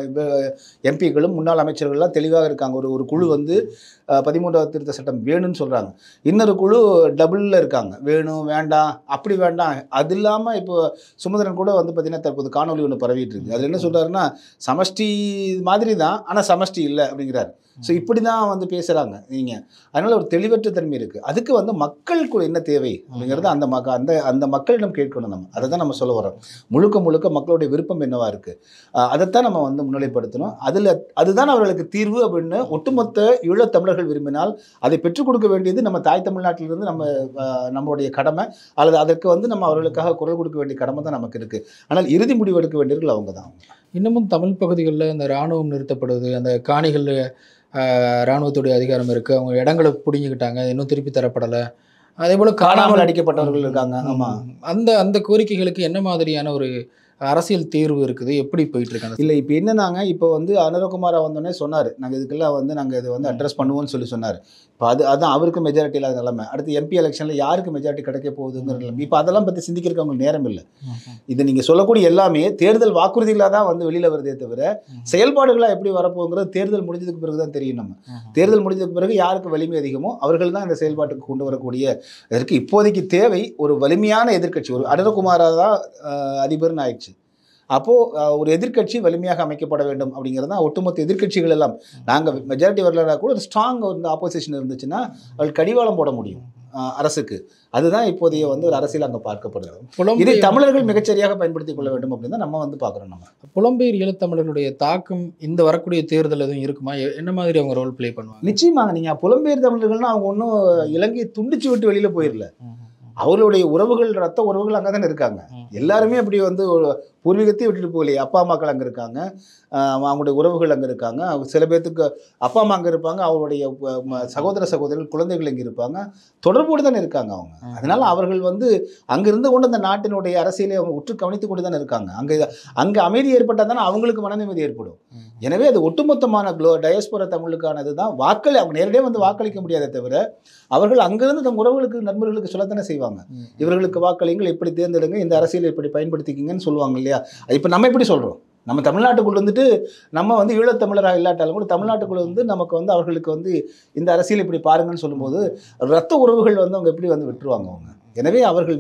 எம்பிக்களும் முன்னாள் அமைச்சர்கள்லாம் தெளிவாக இருக்காங்க. ஒரு ஒரு குழு வந்து பதிமூன்றாவது திருத்த சட்டம் வேணும்னு சொல்கிறாங்க, இன்னொரு குழு டபுளில் இருக்காங்க, வேணும் வேண்டாம் அப்படி வேண்டாம். அது இல்லாமல் இப்போ சுமந்திரன் கூட வந்து பார்த்திங்கன்னா தற்போது காணொலி ஒன்று பரவிட்டு இருக்குது. அதில் என்ன சொல்கிறாருன்னா, சமஷ்டி மாதிரி தான் ஆனால் சமஷ்டி இல்லை அப்படிங்கிறார். ஸோ இப்படி தான் வந்து பேசுகிறாங்க நீங்கள். அதனால் ஒரு தெளிவற்ற தன்மை இருக்குது. அதுக்கு வந்து மக்களுக்கு என்ன தேவை அப்படிங்கிறது அந்த மக்க அந்த அந்த மக்களிடம் கேட்கணும். நம்ம அதை தான் நம்ம சொல்ல வரோம். முழுக்க முழுக்க மக்களுடைய விருப்பம் என்னவா இருக்குது அதைத்தான் நம்ம வந்து முன்னிலைப்படுத்தணும். அதில் அதுதான் அவர்களுக்கு தீர்வு அப்படின்னு ஒட்டுமொத்த ஈழத் தமிழர்கள் விரும்பினால் அதை பெற்றுக் கொடுக்க வேண்டியது நம்ம தாய் தமிழ்நாட்டிலிருந்து நம்ம நம்மளுடைய கடமை, அல்லது அதற்கு வந்து நம்ம அவர்களுக்காக குரல் கொடுக்க வேண்டிய கடமை தான் நமக்கு இருக்குது. ஆனால் இறுதி முடிவு எடுக்க வேண்டியவர்கள் அவங்க தான். இன்னமும் தமிழ் பகுதிகளில் இந்த இராணுவம் நிறுத்தப்படுது, அந்த காணிகள் இராணுவத்துடைய அதிகாரம் இருக்குது, அவங்க இடங்களை பிடிங்கிக்கிட்டாங்க, இன்னும் திருப்பி தரப்படலை, அதே போல் காணாமல் அடிக்கப்பட்டவர்கள் இருக்காங்க. ஆமாம், அந்த அந்த கோரிக்கைகளுக்கு என்ன மாதிரியான ஒரு அரசியல் தீர்வு இருக்குது, எப்படி போயிட்டு இருக்காங்க? இல்லை இப்போ என்னன்னாங்க, இப்போ வந்து அனுரகுமாரா வந்தோடனே சொன்னார், நாங்கள் இதுக்கெல்லாம் வந்து நாங்கள் இதை வந்து அட்ரஸ் பண்ணுவோம்னு சொல்லி சொன்னார். இப்போ அது அதுதான் அவருக்கு மெஜாரிட்டி இல்லாத நிலைமை. அடுத்து எம்பி எலெக்ஷனில் யாருக்கு மெஜாரிட்டி கிடைக்க போகுதுங்கிற நிலைமை. இப்போ அதெல்லாம் பற்றி சிந்திக்கிறதுக்கு அவங்களுக்கு நேரம் இல்லை. இது நீங்கள் சொல்லக்கூடிய எல்லாமே தேர்தல் வாக்குறுதிகளாக தான் வந்து வெளியில் வருதே தவிர செயல்பாடுகளாக எப்படி வரப்போங்கிறது தேர்தல் முடிஞ்சதுக்கு பிறகு தான் தெரியும். நம்ம தேர்தல் முடிஞ்சதுக்கு பிறகு யாருக்கு வலிமை அதிகமோ அவர்கள் தான் இந்த செயல்பாட்டுக்கு கொண்டு வரக்கூடிய. இதற்கு இப்போதைக்கு தேவை ஒரு வலிமையான எதிர்க்கட்சி. ஒரு அனுரகுமாரா தான் அதிபர்னு ஆயிடுச்சு. அப்போது ஒரு எதிர்க்கட்சி வலிமையாக அமைக்கப்பட வேண்டும் அப்படிங்கிறது தான் ஒட்டுமொத்த எதிர்க்கட்சிகள் எல்லாம். நாங்கள் மெஜாரிட்டி வரலனா கூட ஒரு ஸ்ட்ராங் வந்து ஆப்போசிஷன் இருந்துச்சுன்னா அவள் கடிவாளம் போட முடியும் அரசுக்கு. அதுதான் இப்போதைய வந்து ஒரு அரசியல் அங்கே பார்க்கப்படுது. இதை தமிழர்கள் மிகச்சரியாக பயன்படுத்திக் கொள்ள வேண்டும் அப்படின்னு தான் நம்ம வந்து பார்க்குறோம். நம்ம புலம்பெயர் ஈழத்தமிழர்களுடைய தாக்கம் இந்த வரக்கூடிய தேர்தல் எதுவும் இருக்குமா? என்ன மாதிரி அவங்க ரோல் பிளே பண்ணுவாங்க? நிச்சயமாக நீங்கள் புலம்பெயர் தமிழர்கள்னா அவங்க ஒன்றும் இலங்கையை துண்டிச்சு விட்டு வெளியில் போயிடல. அவர்களுடைய உறவுகள் ரத்த உறவுகள் அங்கே தானே இருக்காங்க. எல்லாருமே அப்படி வந்து பூர்வீகத்தையும் விட்டுட்டு போகலையே. அப்பா அம்மாக்கள் அங்கே இருக்காங்க, அவங்களுடைய உறவுகள் அங்கே இருக்காங்க. சில பேர்த்துக்கு அப்பா அம்மா அங்கே இருப்பாங்க, அவருடைய சகோதர சகோதரிகள் குழந்தைகள் இங்கே இருப்பாங்க, தொடர்போடு தானே இருக்காங்க அவங்க. அதனால் அவர்கள் வந்து அங்கே இருந்து கொண்டு அந்த நாட்டினுடைய அரசியலை அவங்க உற்று கவனித்து கொண்டு தானே இருக்காங்க. அங்கே அங்கே அமைதி ஏற்பட்டால் தானே அவங்களுக்கு மன நிம்மதி ஏற்படும். எனவே அது ஒட்டுமொத்தமான குளோ டயஸ்போரா தமிழுக்கானது தான். வாக்களி அவங்க நேரடியாக வந்து வாக்களிக்க முடியாதே தவிர அவர்கள் அங்கிருந்து தம் உறவுகளுக்கு நண்பர்களுக்கு சொல்லத்தானே செய்வாங்க. இவர்களுக்கு வாக்களிங்கள், இப்படி தேர்ந்தெடுங்க, இந்த அரசியலை இப்படி பயன்படுத்திக்கிங்கன்னு சொல்லுவாங்க இல்லையா? இப்போ நம்ம எப்படி சொல்கிறோம்? நம்ம தமிழ்நாட்டுக்குள்ள வந்துட்டு நம்ம வந்து ஈழத்தமிழராக இல்லாட்டாலும் கூட தமிழ்நாட்டுக்குள்ள வந்து நமக்கு வந்து அவர்களுக்கு வந்து இந்த அரசியல் இப்படி பாருங்கன்னு சொல்லும்போது ரத்த உறவுகள் வந்து அவங்க எப்படி வந்து விட்டுருவாங்க அவங்க. எனவே அவர்கள்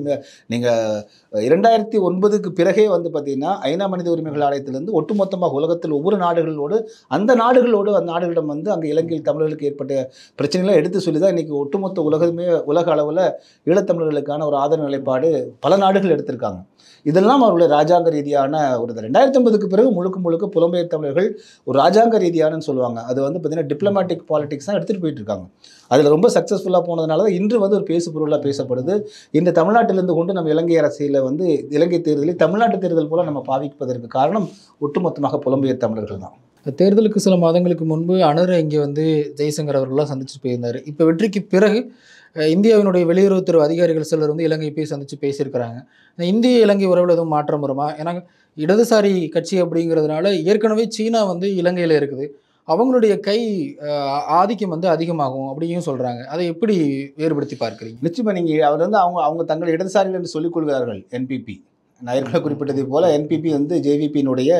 நீங்கள் இரண்டாயிரத்தி ஒன்பதுக்கு பிறகே வந்து பார்த்திங்கன்னா ஐநா மனித உரிமைகள் ஆணையத்திலிருந்து ஒட்டுமொத்தமாக உலகத்தில் ஒவ்வொரு நாடுகளோடு அந்த நாடுகளோடு அந்த நாடுகளிடம் வந்து அங்கே இலங்கையில் தமிழர்களுக்கு ஏற்பட்ட பிரச்சனைகளை எடுத்து சொல்லி தான் இன்றைக்கி ஒட்டுமொத்த உலகமே உலக அளவில் ஈழத்தமிழர்களுக்கான ஒரு ஆதரவு நிலைப்பாடு பல நாடுகள் எடுத்திருக்காங்க. இதெல்லாம் அவருடைய ராஜாங்க ரீதியான ஒரு ரெண்டாயிரத்தி ஒன்பதுக்கு பிறகு முழுக்க முழுக்க புலம்பெயர் தமிழர்கள் ஒரு ராஜாங்க ரீதியானு சொல்லுவாங்க. அது வந்து பார்த்திங்கன்னா டிப்ளமேட்டிக் பாலிடிக்ஸ் தான் எடுத்துகிட்டு போயிட்டு இருக்காங்க. அதில் ரொம்ப சக்ஸஸ்ஃபுல்லாக போனதுனால தான் இன்று வந்து ஒரு பேசு பொருளாக பேசப்படுது. இந்த தமிழ்நாட்டிலிருந்து கொண்டு நம்ம இலங்கை அரசியலில் வந்து இலங்கை தேர்தலில் தமிழ்நாட்டு தேர்தல் போல் நம்ம பாவிப்பதற்கு காரணம் ஒட்டுமொத்தமாக புலம்பெயர் தமிழர்கள் தான். தேர்தலுக்கு சில மாதங்களுக்கு முன்பு அனுர இங்கே வந்து ஜெய்சங்கர் அவர்கள்லாம் சந்திச்சு போயிருந்தார். இப்போ வெற்றிக்கு பிறகு இந்தியாவினுடைய வெளியுறவுத்துறை அதிகாரிகள் சிலர் வந்து இலங்கை போய் சந்தித்து பேசியிருக்கிறாங்க. இந்த இந்திய இலங்கை உறவில் எதுவும் மாற்றம் வருமா? ஏன்னா இடதுசாரி கட்சி அப்படிங்கிறதுனால ஏற்கனவே சீனா வந்து இலங்கையில் இருக்குது, அவங்களுடைய கை ஆதிக்கம் வந்து அதிகமாகும் அப்படியும் சொல்கிறாங்க. அதை எப்படி வேறுபடுத்தி பார்க்குறீங்க? நிச்சயமாக நீங்கள் அவர் வந்து அவங்க அவங்க தங்கள் இடதுசாரிகள் என்று சொல்லிக் கொள்கிறார்கள். என்பிபி நான் ஏற்கனவே குறிப்பிட்டதை போல என்பிபி வந்து ஜேவிபியினுடைய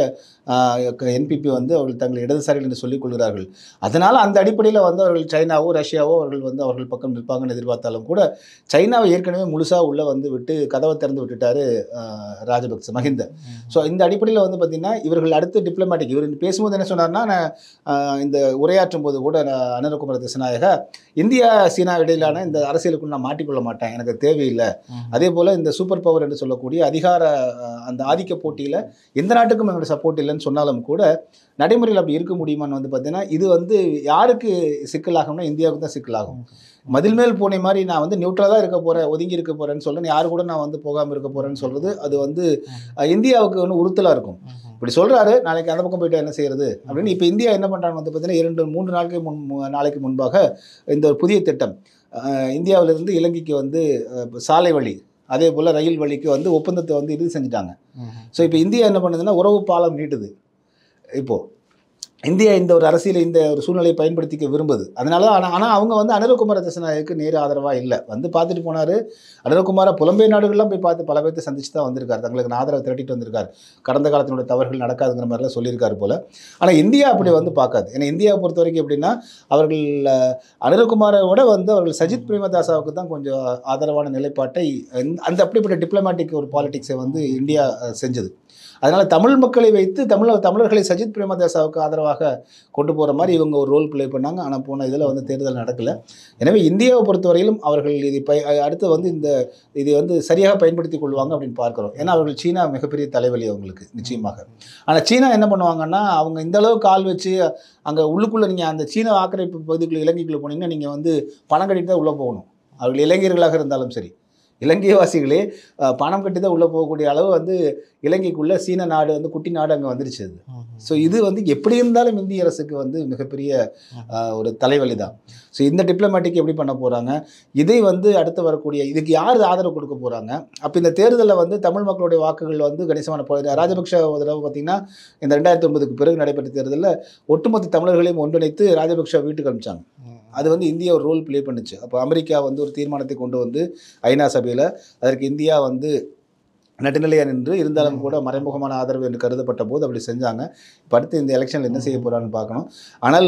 என்பிபி வந்து அவர்கள் தங்கள் இடதுசாரிகள் என்று சொல்லிக் கொள்கிறார்கள். அதனால் அந்த அடிப்படையில் வந்து அவர்கள் சைனாவோ ரஷ்யாவோ அவர்கள் வந்து அவர்கள் பக்கம் நிற்பாங்கன்னு எதிர்பார்த்தாலும் கூட சைனாவை ஏற்கனவே முழுசாக உள்ளே வந்து விட்டு கதவை திறந்து விட்டுட்டாரு ராஜபக்ச மஹிந்த. ஸோ இந்த அடிப்படையில் வந்து பார்த்திங்கன்னா இவர்கள் அடுத்து டிப்ளமேட்டிக் இவர் பேசும்போது என்ன சொன்னார்னா, நான் இந்த உரையாற்றும் போது கூட அனுரகுமார திசாநாயகா இந்தியா சீனா இடையிலான இந்த அரசியலுக்குள் நான் மாட்டிக்கொள்ள மாட்டேன், எனக்கு தேவையில்லை. அதே போல் இந்த சூப்பர் பவர் என்று சொல்லக்கூடிய அதிகார அந்த ஆதிக்க போட்டியில் எந்த நாட்டுக்கும் எங்களோட சப்போர்ட் இல்லைன்னு சொன்னாலும் கூட நடைமுறையில் அப்படி இருக்க முடியுமான்னு வந்து பார்த்தீங்கன்னா இது வந்து யாருக்கு சிக்கலாகும்னா இந்தியாவுக்கு தான் சிக்கலாகும். மதில் மேல் போன மாதிரி நான் வந்து நியூட்ரலாக தான் இருக்க போகிறேன், ஒதுங்கி இருக்க போகிறேன்னு சொல்கிறேன், யாரு கூட நான் வந்து போகாமல் இருக்க போகிறேன்னு சொல்கிறது அது வந்து இந்தியாவுக்கு ஒன்று உறுத்தலாக இருக்கும். இப்படி சொல்கிறாரு, நாளைக்கு அந்த பக்கம் போய்ட்டு என்ன செய்கிறது அப்படின்னு இப்போ இந்தியா என்ன பண்ணுறாங்க வந்து பார்த்தீங்கன்னா இரண்டு மூன்று நாளைக்கு முன் நாளைக்கு முன்பாக இந்த ஒரு புதிய திட்டம் இந்தியாவிலிருந்து இலங்கைக்கு வந்து சாலை வழி அதே போல் ரயில் வழிக்கு வந்து ஒப்பந்தத்தை வந்து இறுதி செஞ்சுட்டாங்க. ஸோ இப்போ இந்தியா என்ன பண்ணுதுன்னா உறவு பாலம் நீட்டுது. இப்போது இந்தியா இந்த ஒரு அரசியல் இந்த ஒரு சூழ்நிலையை பயன்படுத்திக்க விரும்புது. அதனால தான் ஆனால் ஆனால் அவங்க வந்து அனுரகுமார திசாநாயகருக்கு நேர ஆதரவாக இல்லை. வந்து பார்த்துட்டு போனார். அனுரகுமார புலம்பெயர் நாடுகள்லாம் போய் பார்த்து பல பேர்த்தை சந்திச்சு தான் வந்திருக்காரு, தங்களுக்கு ஆதரவை திரட்டிட்டு வந்திருக்காரு. கடந்த காலத்தினுடைய தவறுகள் நடக்காதுங்கிற மாதிரிலாம் சொல்லியிருக்காரு போல். ஆனால் இந்தியா அப்படி வந்து பார்க்காது. ஏன்னா இந்தியாவை பொறுத்த வரைக்கும் எப்படின்னா அவர்கள் அனுரகுமாரோட வந்து அவர்கள் சஜித் பிரேமதாசாவுக்கு தான் கொஞ்சம் ஆதரவான நிலைப்பாட்டை அந்த அப்படிப்பட்ட டிப்ளமேட்டிக் ஒரு பாலிடிக்ஸை வந்து இந்தியா செஞ்சது. அதனால் தமிழ் மக்களை வைத்து தமிழ் தமிழர்களை சஜித் பிரேமதாசாவுக்கு ஆதரவாக கொண்டு போகிற மாதிரி இவங்க ஒரு ரோல் ப்ளே பண்ணாங்க. ஆனால் போன இதில் வந்து தேர்தல் நடக்கலை. எனவே இந்தியாவை பொறுத்தவரையிலும் அவர்கள் இதை ப அடுத்து வந்து இந்த இதை வந்து சரியாக பயன்படுத்தி கொள்வாங்க அப்படின்னு பார்க்குறோம். ஏன்னா அவர்கள் சீனா மிகப்பெரிய தலைவலி அவங்களுக்கு நிச்சயமாக. ஆனால் சீனா என்ன பண்ணுவாங்கன்னா அவங்க இந்த அளவுக்கு கால் வச்சு அங்கே உள்ளுக்குள்ளே நீங்கள் அந்த சீன ஆக்கிரமிப்பு பகுதிக்குள்ளே இலங்கைக்குள்ளே போனீங்கன்னா நீங்கள் வந்து பணம் கட்டிட்டு தான் உள்ளே போகணும். அவர்கள் இளைஞர்களாக இருந்தாலும் சரி, இலங்கைவாசிகளே பணம் கட்டி தான் உள்ளே போகக்கூடிய அளவு வந்து இலங்கைக்குள்ளே சீன நாடு வந்து குட்டி நாடு அங்கே வந்துருச்சு அது. ஸோ இது வந்து எப்படி இருந்தாலும் இந்திய அரசுக்கு வந்து மிகப்பெரிய ஒரு தலைவலி தான். ஸோ இந்த டிப்ளமேட்டிக் எப்படி பண்ண போகிறாங்க, இதை வந்து அடுத்து வரக்கூடிய இதுக்கு யார் ஆதரவு கொடுக்க போகிறாங்க. அப்போ இந்த தேர்தலில் வந்து தமிழ் மக்களுடைய வாக்குகள் வந்து கணிசமான போகுது. ராஜபக்ஷ தடவை பார்த்திங்கன்னா இந்த ரெண்டாயிரத்தி ஒன்பதுக்கு பிறகு நடைபெற்ற தேர்தலில் ஒட்டுமொத்த தமிழர்களையும் ஒன்றிணைத்து ராஜபக்ஷ வீட்டுக்கு அனுப்பிச்சாங்க. அது வந்து இந்தியா ஒரு ரோல் ப்ளே பண்ணுச்சு. அப்போ அமெரிக்கா வந்து ஒரு தீர்மானத்தை கொண்டு வந்து ஐநா சபையில் அதற்கு இந்தியா வந்து நடுநிலையாக நின்று இருந்தாலும் கூட மறைமுகமான ஆதரவு என்று கருதப்பட்ட போது அப்படி செஞ்சாங்க. இப்போ அடுத்து இந்த எலெக்ஷனில் என்ன செய்ய போகிறான்னு பார்க்கணும். ஆனால்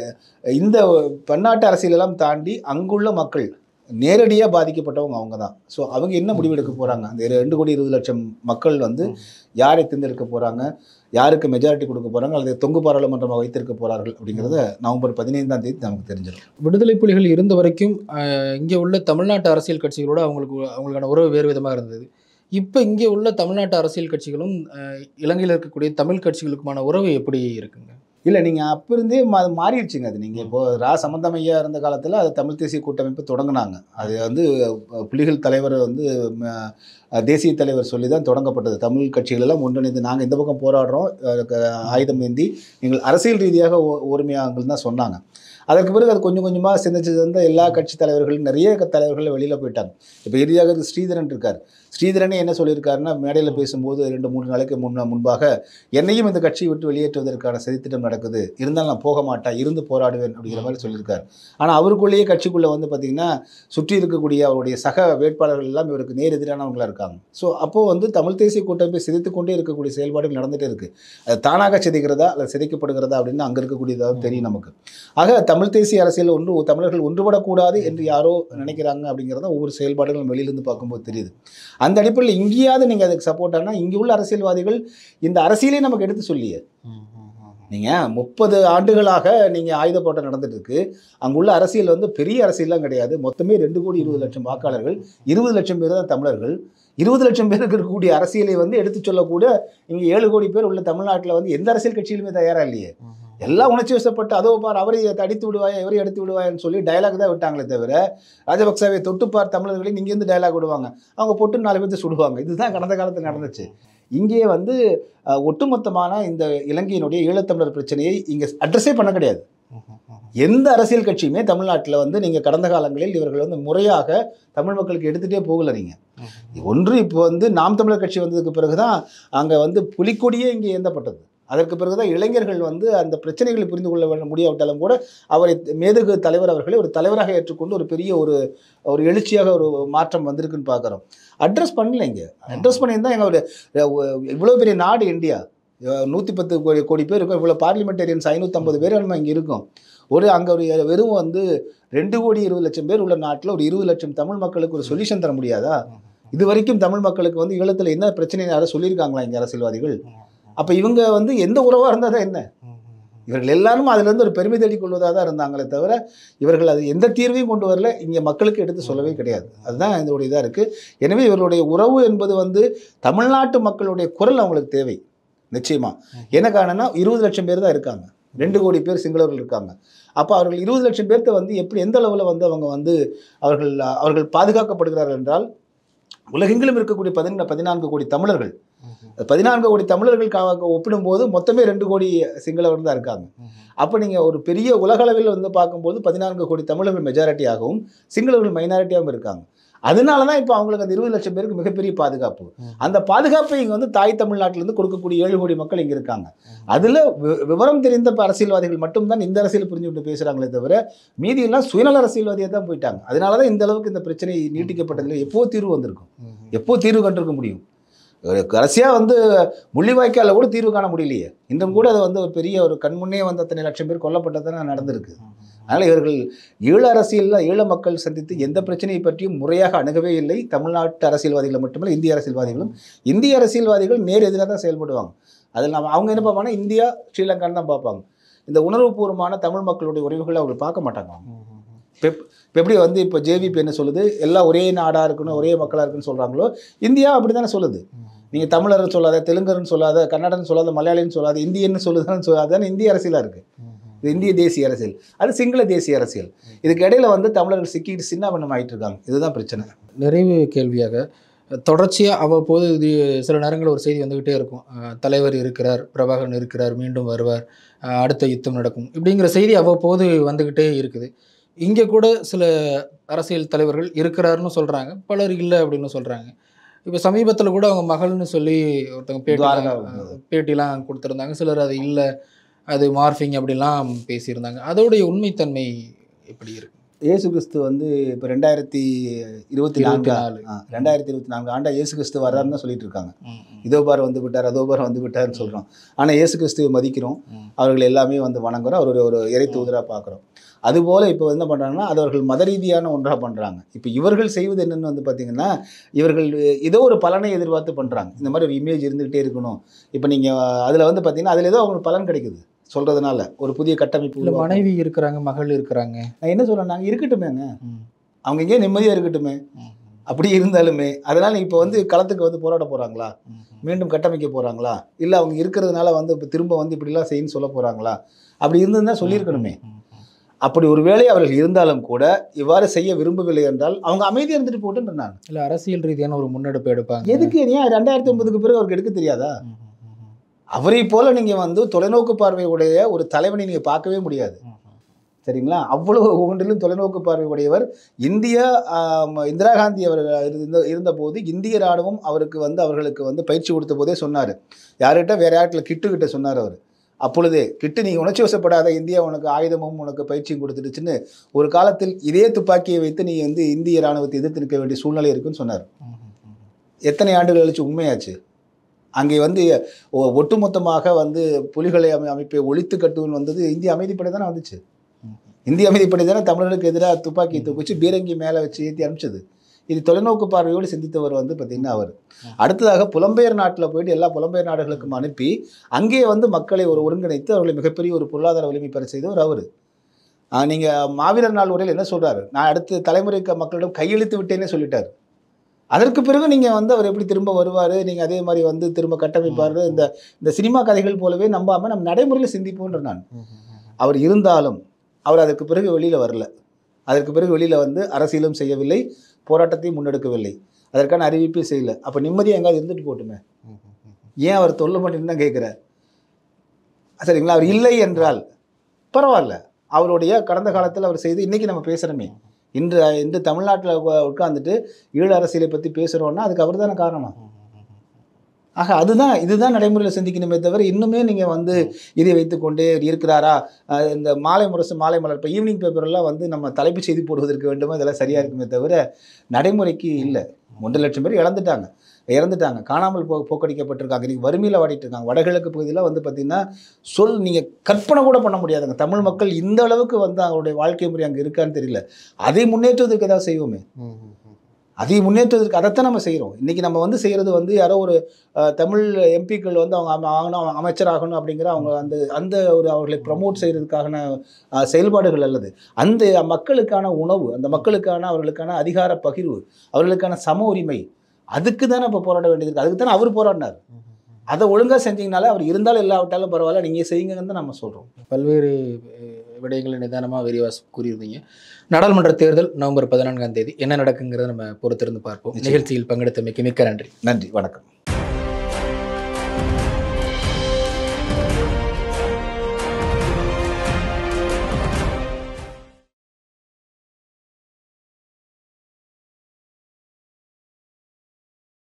இந்த பன்னாட்டு அரசியலெல்லாம் தாண்டி அங்குள்ள மக்கள் நேரடியாக பாதிக்கப்பட்டவங்க அவங்க தான். ஸோ அவங்க என்ன முடிவெடுக்க போகிறாங்க, அந்த ரெண்டு கோடி இருபது லட்சம் மக்கள் வந்து யாரை தேர்ந்தெடுக்க போகிறாங்க, யாருக்கு மெஜாரிட்டி கொடுக்க போகிறாங்க, அல்லது தொங்கு பாராளுமன்றமாக வைத்திருக்க போகிறார்கள் அப்படிங்கிறத நவம்பர் பதினைந்தாம் தேதி நமக்கு தெரிஞ்சிடும். விடுதலை புலிகள் இருந்த வரைக்கும் இங்கே உள்ள தமிழ்நாட்டு அரசியல் கட்சிகளோடு அவங்களுக்கு அவங்களுக்கான உறவு வேறு விதமாக இருந்தது. இப்போ இங்கே உள்ள தமிழ்நாட்டு அரசியல் கட்சிகளும் இலங்கையில் இருக்கக்கூடிய தமிழ் கட்சிகளுக்குமான உறவு எப்படி இருக்குங்க? இல்லை, நீங்கள் அப்போ இருந்தே மா மாறிடுச்சுங்க அது. நீங்கள் இப்போது ரா சம்பந்தமையா இருந்த காலத்தில் அது தமிழ் தேசிய கூட்டமைப்பு தொடங்கினாங்க. அது வந்து புலிகள் தலைவர் வந்து தேசிய தலைவர் சொல்லி தான் தொடங்கப்பட்டது. தமிழ் கட்சிகளெல்லாம் ஒன்றிணைந்து நாங்கள் இந்த பக்கம் போராடுறோம், ஆயுதம் ஏந்தி நீங்கள் அரசியல் ரீதியாக ஒருமையாங்கள் தான் சொன்னாங்க. அதற்கு பிறகு அது கொஞ்சம் கொஞ்சமாக சிந்திச்சு வந்து எல்லா கட்சி தலைவர்களும் நிறைய தலைவர்கள் வெளியில் போயிட்டாங்க. இப்போ இறுதியாக ஸ்ரீதரன் இருக்கார். ஸ்ரீதரனே என்ன சொல்லியிருக்காருன்னா மேடையில் பேசும்போது ரெண்டு மூணு நாளைக்கு முன்ன முன்பாக என்னையும் இந்த கட்சியை விட்டு வெளியேற்றுவதற்கான சதித்திட்டம் நடக்குது, இருந்தாலும் நான் போக மாட்டேன், இருந்து போராடுவேன் அப்படிங்கிற மாதிரி சொல்லியிருக்காரு. ஆனால் அவருக்குள்ளேயே கட்சிக்குள்ளே வந்து பார்த்திங்கன்னா சுற்றி இருக்கக்கூடிய அவருடைய சக வேட்பாளர்கள் எல்லாம் இவருக்கு நேர் எதிரானவங்களாக இருக்காங்க. ஸோ அப்போது வந்து தமிழ் தேசிய கூட்டமைப்பை சிதைத்து கொண்டே இருக்கக்கூடிய செயல்பாடுகள் நடந்துகிட்டே இருக்குது. அது தானாக சிதைக்கிறதா அல்லது சிதைக்கப்படுகிறதா அப்படின்னு அங்கே இருக்கக்கூடியதாக தெரியும் நமக்கு. ஆக தமிழ் தேசிய அரசியல் ஒன்று தமிழர்கள் ஒன்றுபடக்கூடாது என்று யாரோ நினைக்கிறாங்க அப்படிங்கிறத ஒவ்வொரு செயல்பாடுகளும் வெளியிலிருந்து பார்க்கும்போது தெரியுது. அந்த அடிப்படையில் இங்கேயாவது நீங்கள் அதுக்கு சப்போர்ட் ஆனால் இங்கே உள்ள அரசியல்வாதிகள் இந்த அரசியலே நமக்கு எடுத்து சொல்லியே. நீங்கள் முப்பது ஆண்டுகளாக நீங்கள் ஆயுத போராட்டம் நடந்துட்டு இருக்கு. அங்குள்ள அரசியல் வந்து பெரிய அரசியல்லாம் கிடையாது. மொத்தமே ரெண்டு கோடி இருபது லட்சம் வாக்காளர்கள், இருபது லட்சம் பேர் தான் தமிழர்கள். இருபது லட்சம் பேருக்கு இருக்கக்கூடிய அரசியலை வந்து எடுத்து சொல்லக்கூட இங்கே ஏழு கோடி பேர் உள்ள தமிழ்நாட்டில் வந்து எந்த அரசியல் கட்சியிலுமே தயாராக இல்லையே. எல்லாம் உணர்ச்சி வசப்பட்டு அதோ பார் அவரை அடித்து விடுவாயா இவரை எடுத்து விடுவாயான்னு சொல்லி டயலாக் தான் விட்டாங்களே தவிர ராஜபக்சாவை தொட்டுப்பார் தமிழர்களை இங்கேருந்து டயலாக் விடுவாங்க, அவங்க பொட்டு நாலு பேர்த்து சுடுவாங்க. இதுதான் கடந்த காலத்தில் நடந்துச்சு. இங்கே வந்து ஒட்டுமொத்தமான இந்த இலங்கையினுடைய ஈழத்தமிழர் பிரச்சனையை இங்கே அட்ரஸே பண்ண கிடையாது. எந்த அரசியல் கட்சியுமே தமிழ்நாட்டில் வந்து நீங்கள் கடந்த காலங்களில் இவர்கள் வந்து முறையாக தமிழ் மக்களுக்கு எடுத்துகிட்டே போகலை. நீங்கள் ஒன்று இப்போ வந்து நாம் தமிழர் கட்சி வந்ததுக்கு பிறகு தான் அங்கே வந்து புலிக்கொடியே இங்கே ஏந்தப்பட்டது. அதற்கு பிறகுதான் இளைஞர்கள் வந்து அந்த பிரச்சனைகளை புரிந்து கொள்ள முடியாவிட்டாலும் கூட அவரை மேதகு தலைவர் அவர்களை ஒரு தலைவராக ஏற்றுக்கொண்டு ஒரு பெரிய ஒரு ஒரு எழுச்சியாக ஒரு மாற்றம் வந்திருக்குன்னு பார்க்குறோம். அட்ரஸ் பண்ணலைங்க. அட்ரஸ் பண்ணியிருந்தால் எங்களுடைய இவ்வளோ பெரிய நாடு இந்தியா, நூற்றி பத்து கோடி கோடி பேர் இருக்கும், இவ்வளோ பார்லிமெண்டேரியன்ஸ் ஐநூற்றம்பது பேர் நம்ம இங்கே இருக்கோம். ஒரு அங்கே ஒரு வெறும் வந்து ரெண்டு கோடி இருபது லட்சம் பேர் உள்ள நாட்டில் ஒரு இருபது லட்சம் தமிழ் மக்களுக்கு ஒரு சொல்யூஷன் தர முடியாதா? இது வரைக்கும் தமிழ் மக்களுக்கு வந்து ஈழத்தில் என்ன பிரச்சனை யாரும் சொல்லியிருக்காங்களா இங்கே அரசியல்வாதிகள்? அப்போ இவங்க வந்து எந்த உறவாக இருந்தால் தான் என்ன? இவர்கள் எல்லாரும் அதுலேருந்து ஒரு பெருமை தேடிக் கொள்வதாக தான் இருந்தாங்களே தவிர இவர்கள் அது எந்த தீர்வையும் கொண்டு வரல, இங்கே மக்களுக்கு எடுத்து சொல்லவே கிடையாது. அதுதான் இதோடைய இதாக இருக்குது. எனவே இவர்களுடைய உறவு என்பது வந்து தமிழ்நாட்டு மக்களுடைய குரல் அவங்களுக்கு தேவை நிச்சயமாக. என்ன காரணம்னா இருபது லட்சம் பேர் தான் இருக்காங்க, ரெண்டு கோடி பேர் சிங்களவர்கள் இருக்காங்க. அப்போ அவர்கள் இருபது லட்சம் பேர்த்த வந்து எப்படி எந்த அளவில் வந்து அவங்க வந்து அவர்கள் அவர்கள் பாதுகாக்கப்படுகிறார்கள் என்றால் உலகெங்கிலும் இருக்கக்கூடிய பதின பதினான்கு கோடி தமிழர்கள், பதினான்கு கோடி தமிழர்கள் ஒப்பிடும்போது மொத்தமே ரெண்டு கோடி சிங்களவர்கள் தான் இருக்காங்க. அப்போ நீங்கள் ஒரு பெரிய உலகளவில் வந்து பார்க்கும்போது பதினான்கு கோடி தமிழர்கள் மெஜாரிட்டியாகவும் சிங்களவர்கள் மைனாரிட்டியாகவும் இருக்காங்க. அதனால தான் இப்போ அவங்களுக்கு அந்த இருபது லட்சம் பேருக்கு மிகப்பெரிய பாதுகாப்பு. அந்த பாதுகாப்பை இங்கே வந்து தாய் தமிழ்நாட்டிலேருந்து கொடுக்கக்கூடிய ஏழு கோடி மக்கள் இங்கே இருக்காங்க. அதில் விவரம் தெரிந்த அரசியல்வாதிகள் மட்டும்தான் இந்த அரசியல் புரிஞ்சுக்கிட்டு பேசுகிறாங்களே தவிர மீதியெல்லாம் சுயநல அரசியல்வாதியாக தான் போயிட்டாங்க. அதனால தான் இந்த அளவுக்கு இந்த பிரச்சனை நீட்டிக்கப்பட்டதில் எப்போ தீர்வு வந்திருக்கும், எப்போ தீர்வு கண்டிருக்க முடியும்? கடைசியாக வந்து முள்ளிவாய்க்காலில் கூட தீர்வு காண முடியலையே. இன்றும் கூட அது வந்து ஒரு பெரிய ஒரு கண்முன்னே வந்து அத்தனை லட்சம் பேர் கொல்லப்பட்டதான நடந்திருக்கு. அதனால் இவர்கள் ஈழ அரசியலில் ஈழ மக்கள் சந்தித்து எந்த பிரச்சனையை பற்றியும் முறையாக அணுகவே இல்லை. தமிழ்நாட்டு அரசியல்வாதிகள் மட்டுமல்ல, இந்திய அரசியல்வாதிகளும் இந்திய அரசியல்வாதிகள் நேர் எதிராக தான் செயல்படுவாங்க. அதில் நம்ம அவங்க என்ன பார்ப்பாங்கன்னா இந்தியா ஸ்ரீலங்கான்னு தான் பார்ப்பாங்க. இந்த உணர்வுபூர்வமான தமிழ் மக்களுடைய உறவுகளை அவங்க பார்க்க மாட்டாங்க. இப்போ இப்போ எப்படி வந்து இப்போ ஜேவிபி என்ன சொல்லுது, எல்லாம் ஒரே நாடாக இருக்கணும், ஒரே மக்களாக இருக்குன்னு சொல்கிறாங்களோ, இந்தியா அப்படி தானே சொல்லுது. நீங்கள் தமிழர்னு சொல்லாத, தெலுங்கர்னு சொல்லாத, கன்னடன்னு சொல்லாத, மலையாளின்னு சொல்லாத, இந்தியன்னு சொல்லுதுன்னு சொல்லாதான்னு இந்திய அரசியலாக இருக்குது. இது இந்திய தேசிய அரசியல், அது சிங்கள தேசிய அரசியல். இதுக்கு இடையில வந்து தமிழர்கள் சிக்கிட்டு சின்ன பண்ணம் ஆகிட்டு இருக்காங்க. இதுதான் பிரச்சனை. நிறைவு கேள்வியாக தொடர்ச்சியாக அவ்வப்போது இது சில நேரங்களில் ஒரு செய்தி வந்துக்கிட்டே இருக்கும். தலைவர் இருக்கிறார், பிரபாகரன் இருக்கிறார், மீண்டும் வருவார், அடுத்த யுத்தம் நடக்கும், இப்படிங்கிற செய்தி அவ்வப்போது வந்துக்கிட்டே இருக்குது. இங்கே கூட சில அரசியல் தலைவர்கள் இருக்கிறாருன்னு சொல்கிறாங்க, பலர் இல்லை அப்படின்னு சொல்கிறாங்க. இப்போ சமீபத்தில் கூட அவங்க மகள்னு சொல்லி ஒருத்தவங்க பேட்டி பேட்டிலாம் கொடுத்துருந்தாங்க. சிலர் அது இல்லை, அது மார்ஃபிங் அப்படிலாம் பேசியிருந்தாங்க. அதோடைய உண்மைத்தன்மை எப்படி இருக்கு? இயேசு கிறிஸ்து வந்து இப்போ ரெண்டாயிரத்தி இருபத்தி நான்கு ரெண்டாயிரத்தி இருபத்தி நான்கு ஆண்டா இயேசு கிறிஸ்து வர்றாருன்னு தான் சொல்லிட்டு இருக்காங்க. இதோ பார் வந்து விட்டார், அதோ பார் வந்து விட்டார்னு சொல்கிறோம். ஆனால் இயேசு கிறிஸ்துவை மதிக்கிறோம், அவர்கள் எல்லாமே வந்து வணங்குறோம், அவர் ஒரு இறை தூதராக பார்க்குறோம். அதுபோல் இப்போ என்ன பண்ணுறாங்கன்னா அது அவர்கள் மத ரீதியான ஒன்றாக பண்ணுறாங்க. இப்போ இவர்கள் செய்வது என்னென்னு வந்து பார்த்திங்கன்னா இவர்கள் ஏதோ ஒரு பலனை எதிர்பார்த்து பண்ணுறாங்க. இந்த மாதிரி ஒரு இமேஜ் இருந்துகிட்டே இருக்கணும். இப்போ நீங்கள் அதில் வந்து பார்த்திங்கன்னா அதில் ஏதோ அவங்களுக்கு பலன் கிடைக்குது சொல்கிறதுனால, ஒரு புதிய கட்டமைப்பு. இல்லை, மனைவி இருக்கிறாங்க, மகள் இருக்கிறாங்க. நான் என்ன சொல்கிறேன், நாங்கள் இருக்கட்டுமேங்க, அவங்க எங்கேயும் நிம்மதியாக இருக்கட்டுமே. அப்படி இருந்தாலுமே அதனால் இப்போ வந்து களத்துக்கு வந்து போராட போகிறாங்களா, மீண்டும் கட்டமைக்க போகிறாங்களா, இல்லை அவங்க இருக்கிறதுனால வந்து இப்போ திரும்ப வந்து இப்படிலாம் செய்யணும்னு சொல்ல போகிறாங்களா? அப்படி இருந்ததுன்னா சொல்லியிருக்கணுமே. அப்படி ஒரு வேளை அவர்கள் இருந்தாலும் கூட இவ்வாறு செய்ய விரும்பவில்லை என்றால் அவங்க அமைதியாக இருந்துட்டு போட்டுன்னு நான் இல்லை, அரசியல் ரீதியான ஒரு முன்னெடுப்பு எடுப்பாங்க. எதுக்கு? ஏன் ரெண்டாயிரத்தி ஒன்பதுக்கு பிறகு அவருக்கு எடுக்க தெரியாதா? அவரை போல நீங்கள் வந்து தொலைநோக்கு பார்வை உடைய ஒரு தலைவனை நீங்கள் பார்க்கவே முடியாது, சரிங்களா? அவ்வளவு ஒவ்வொன்றிலும் தொலைநோக்கு பார்வை உடையவர். இந்தியா இந்திரா காந்தி அவர்கள் இருந்த இருந்தபோது இந்திய இராணுவம் அவருக்கு வந்து அவர்களுக்கு வந்து பயிற்சி கொடுத்த போதே சொன்னார், யார்கிட்ட வேற யார்கிட்ட கிட்டுக்கிட்ட சொன்னார் அவர். அப்பொழுதே கிட்டு நீங்கள் உணர்ச்சி வசப்படாத, இந்தியா உனக்கு ஆயுதமும் உனக்கு பயிற்சியும் கொடுத்துடுச்சுன்னு ஒரு காலத்தில் இதே துப்பாக்கியை வைத்து நீ வந்து இந்திய இராணுவத்தை எதிர்த்து நிற்க வேண்டிய சூழ்நிலை இருக்குன்னு சொன்னார். எத்தனை ஆண்டுகள் கழிச்சு உண்மையாச்சு? அங்கே வந்து ஒட்டுமொத்தமாக வந்து புலிகளை அமை அமைப்பை ஒழித்து கட்டுவன் வந்தது இந்திய அமைதிப்படை தானே வந்துச்சு. இந்திய அமைதிப்படை தானே தமிழர்களுக்கு எதிராக துப்பாக்கி தூக்கிச்சு பீரங்கி மேலே வச்சு ஏற்றி அனுப்பிச்சது. இது தொலைநோக்கு பார்வையோடு சிந்தித்தவர் வந்து பார்த்திங்கன்னா அவர். அடுத்ததாக புலம்பெயர் நாட்டில் போயிட்டு எல்லா புலம்பெயர் நாடுகளுக்கும் அனுப்பி அங்கே வந்து மக்களை ஒரு ஒருங்கிணைத்து அவர்களை மிகப்பெரிய ஒரு பொருளாதார வலிமை பெற செய்தவர் அவர். நீங்கள் மாவீரர் நாள் உரையில் என்ன சொல்கிறார், நான் அடுத்த தலைமுறைக்கு மக்களிடம் கையெழுத்து விட்டேன்னே சொல்லிட்டார். அதற்கு பிறகு நீங்கள் வந்து அவர் எப்படி திரும்ப வருவார், நீங்கள் அதே மாதிரி வந்து திரும்ப கட்டமைப்பார், இந்த இந்த சினிமா கதைகள் போலவே நம்பாமல் நம்ம நடைமுறையில் சிந்திப்போன்ற நான். அவர் இருந்தாலும் அவர் அதற்கு பிறகு வெளியில் வரல. அதற்கு பிறகு வெளியில் வந்து அரசியலும் செய்யவில்லை, போராட்டத்தையும் முன்னெடுக்கவில்லை, அதற்கான அறிவிப்பே செய்யலை. அப்போ நிம்மதியாக எங்காவது இருந்துட்டு போட்டுமே, ஏன் அவர் தொல்ல மாட்டேன்னு தான் கேட்குறார். சரிங்களா? அவர் இல்லை என்றால் பரவாயில்ல, அவருடைய கடந்த காலத்தில் அவர் செய்து இன்றைக்கி நம்ம பேசுகிறோமே, இன்று இன்று தமிழ்நாட்டில் உட்காந்துட்டு ஈழ அரசியலை பற்றி பேசுகிறோன்னா அதுக்கு அவர் தானே காரணம். ஆக அதுதான் இதுதான் நடைமுறையில் சிந்திக்கணுமே தவிர இன்னுமே நீங்கள் வந்து இதை வைத்துக்கொண்டே இருக்கிறாரா. இந்த மாலை முரசு மாலை மலர் இப்போ ஈவினிங் பேப்பரெல்லாம் வந்து நம்ம தலைப்பு செய்தி போடுவதற்கு வேண்டுமோ இதெல்லாம் சரியாக இருக்குமே தவிர நடைமுறைக்கு இல்லை. ஒன்றரை லட்சம் பேர் இழந்துட்டாங்க இறந்துட்டாங்க காணாமல் போ போக்கடிக்கப்பட்டிருக்காங்க. இன்றைக்கி வறுமையில் வாடிட்டு இருக்காங்க. வடகிழக்கு பகுதியில் வந்து பார்த்திங்கன்னா சொல் நீங்கள் கற்பனை கூட பண்ண முடியாதுங்க. தமிழ் மக்கள் இந்த அளவுக்கு வந்து அவங்களுடைய வாழ்க்கை முறை அங்கே இருக்கான்னு தெரியல. அதை முன்னேற்றுவதற்கு ஏதாவது செய்வோமே, அதை முன்னேற்றுவதற்கு அதைத்தான் நம்ம செய்கிறோம். இன்றைக்கி நம்ம வந்து செய்கிறது வந்து யாரோ ஒரு தமிழ் எம்பிக்கள் வந்து அவங்க ஆகணும் அமைச்சராகணும் அப்படிங்கிற அவங்க அந்த அந்த ஒரு அவர்களை ப்ரமோட் செய்கிறதுக்கான செயல்பாடுகள் அல்லது அந்த மக்களுக்கான உணவு, அந்த மக்களுக்கான அவர்களுக்கான அதிகார பகிர்வு, அவர்களுக்கான சம உரிமை, அதுக்கு தானே இப்போ போராட வேண்டியது இருக்குது. அதுக்கு தானே அவர் போராடினார். அதை ஒழுங்காக செஞ்சீங்கனாலே அவர் இருந்தாலும் இல்லாவிட்டாலும் பரவாயில்ல, நீங்கள் செய்யுங்கன்னு தான் நம்ம சொல்கிறோம். பல்வேறு விடயங்களை நிதானமாக விரிவாக கூறியிருந்தீங்க. நாடாளுமன்ற தேர்தல் நவம்பர் பதினான்காம் தேதி என்ன நடக்குங்கிறத நம்ம பொறுத்திருந்து பார்ப்போம். நிகழ்ச்சியில் பங்கெடுத்தமைக்கு மிக்க நன்றி. நன்றி, வணக்கம்.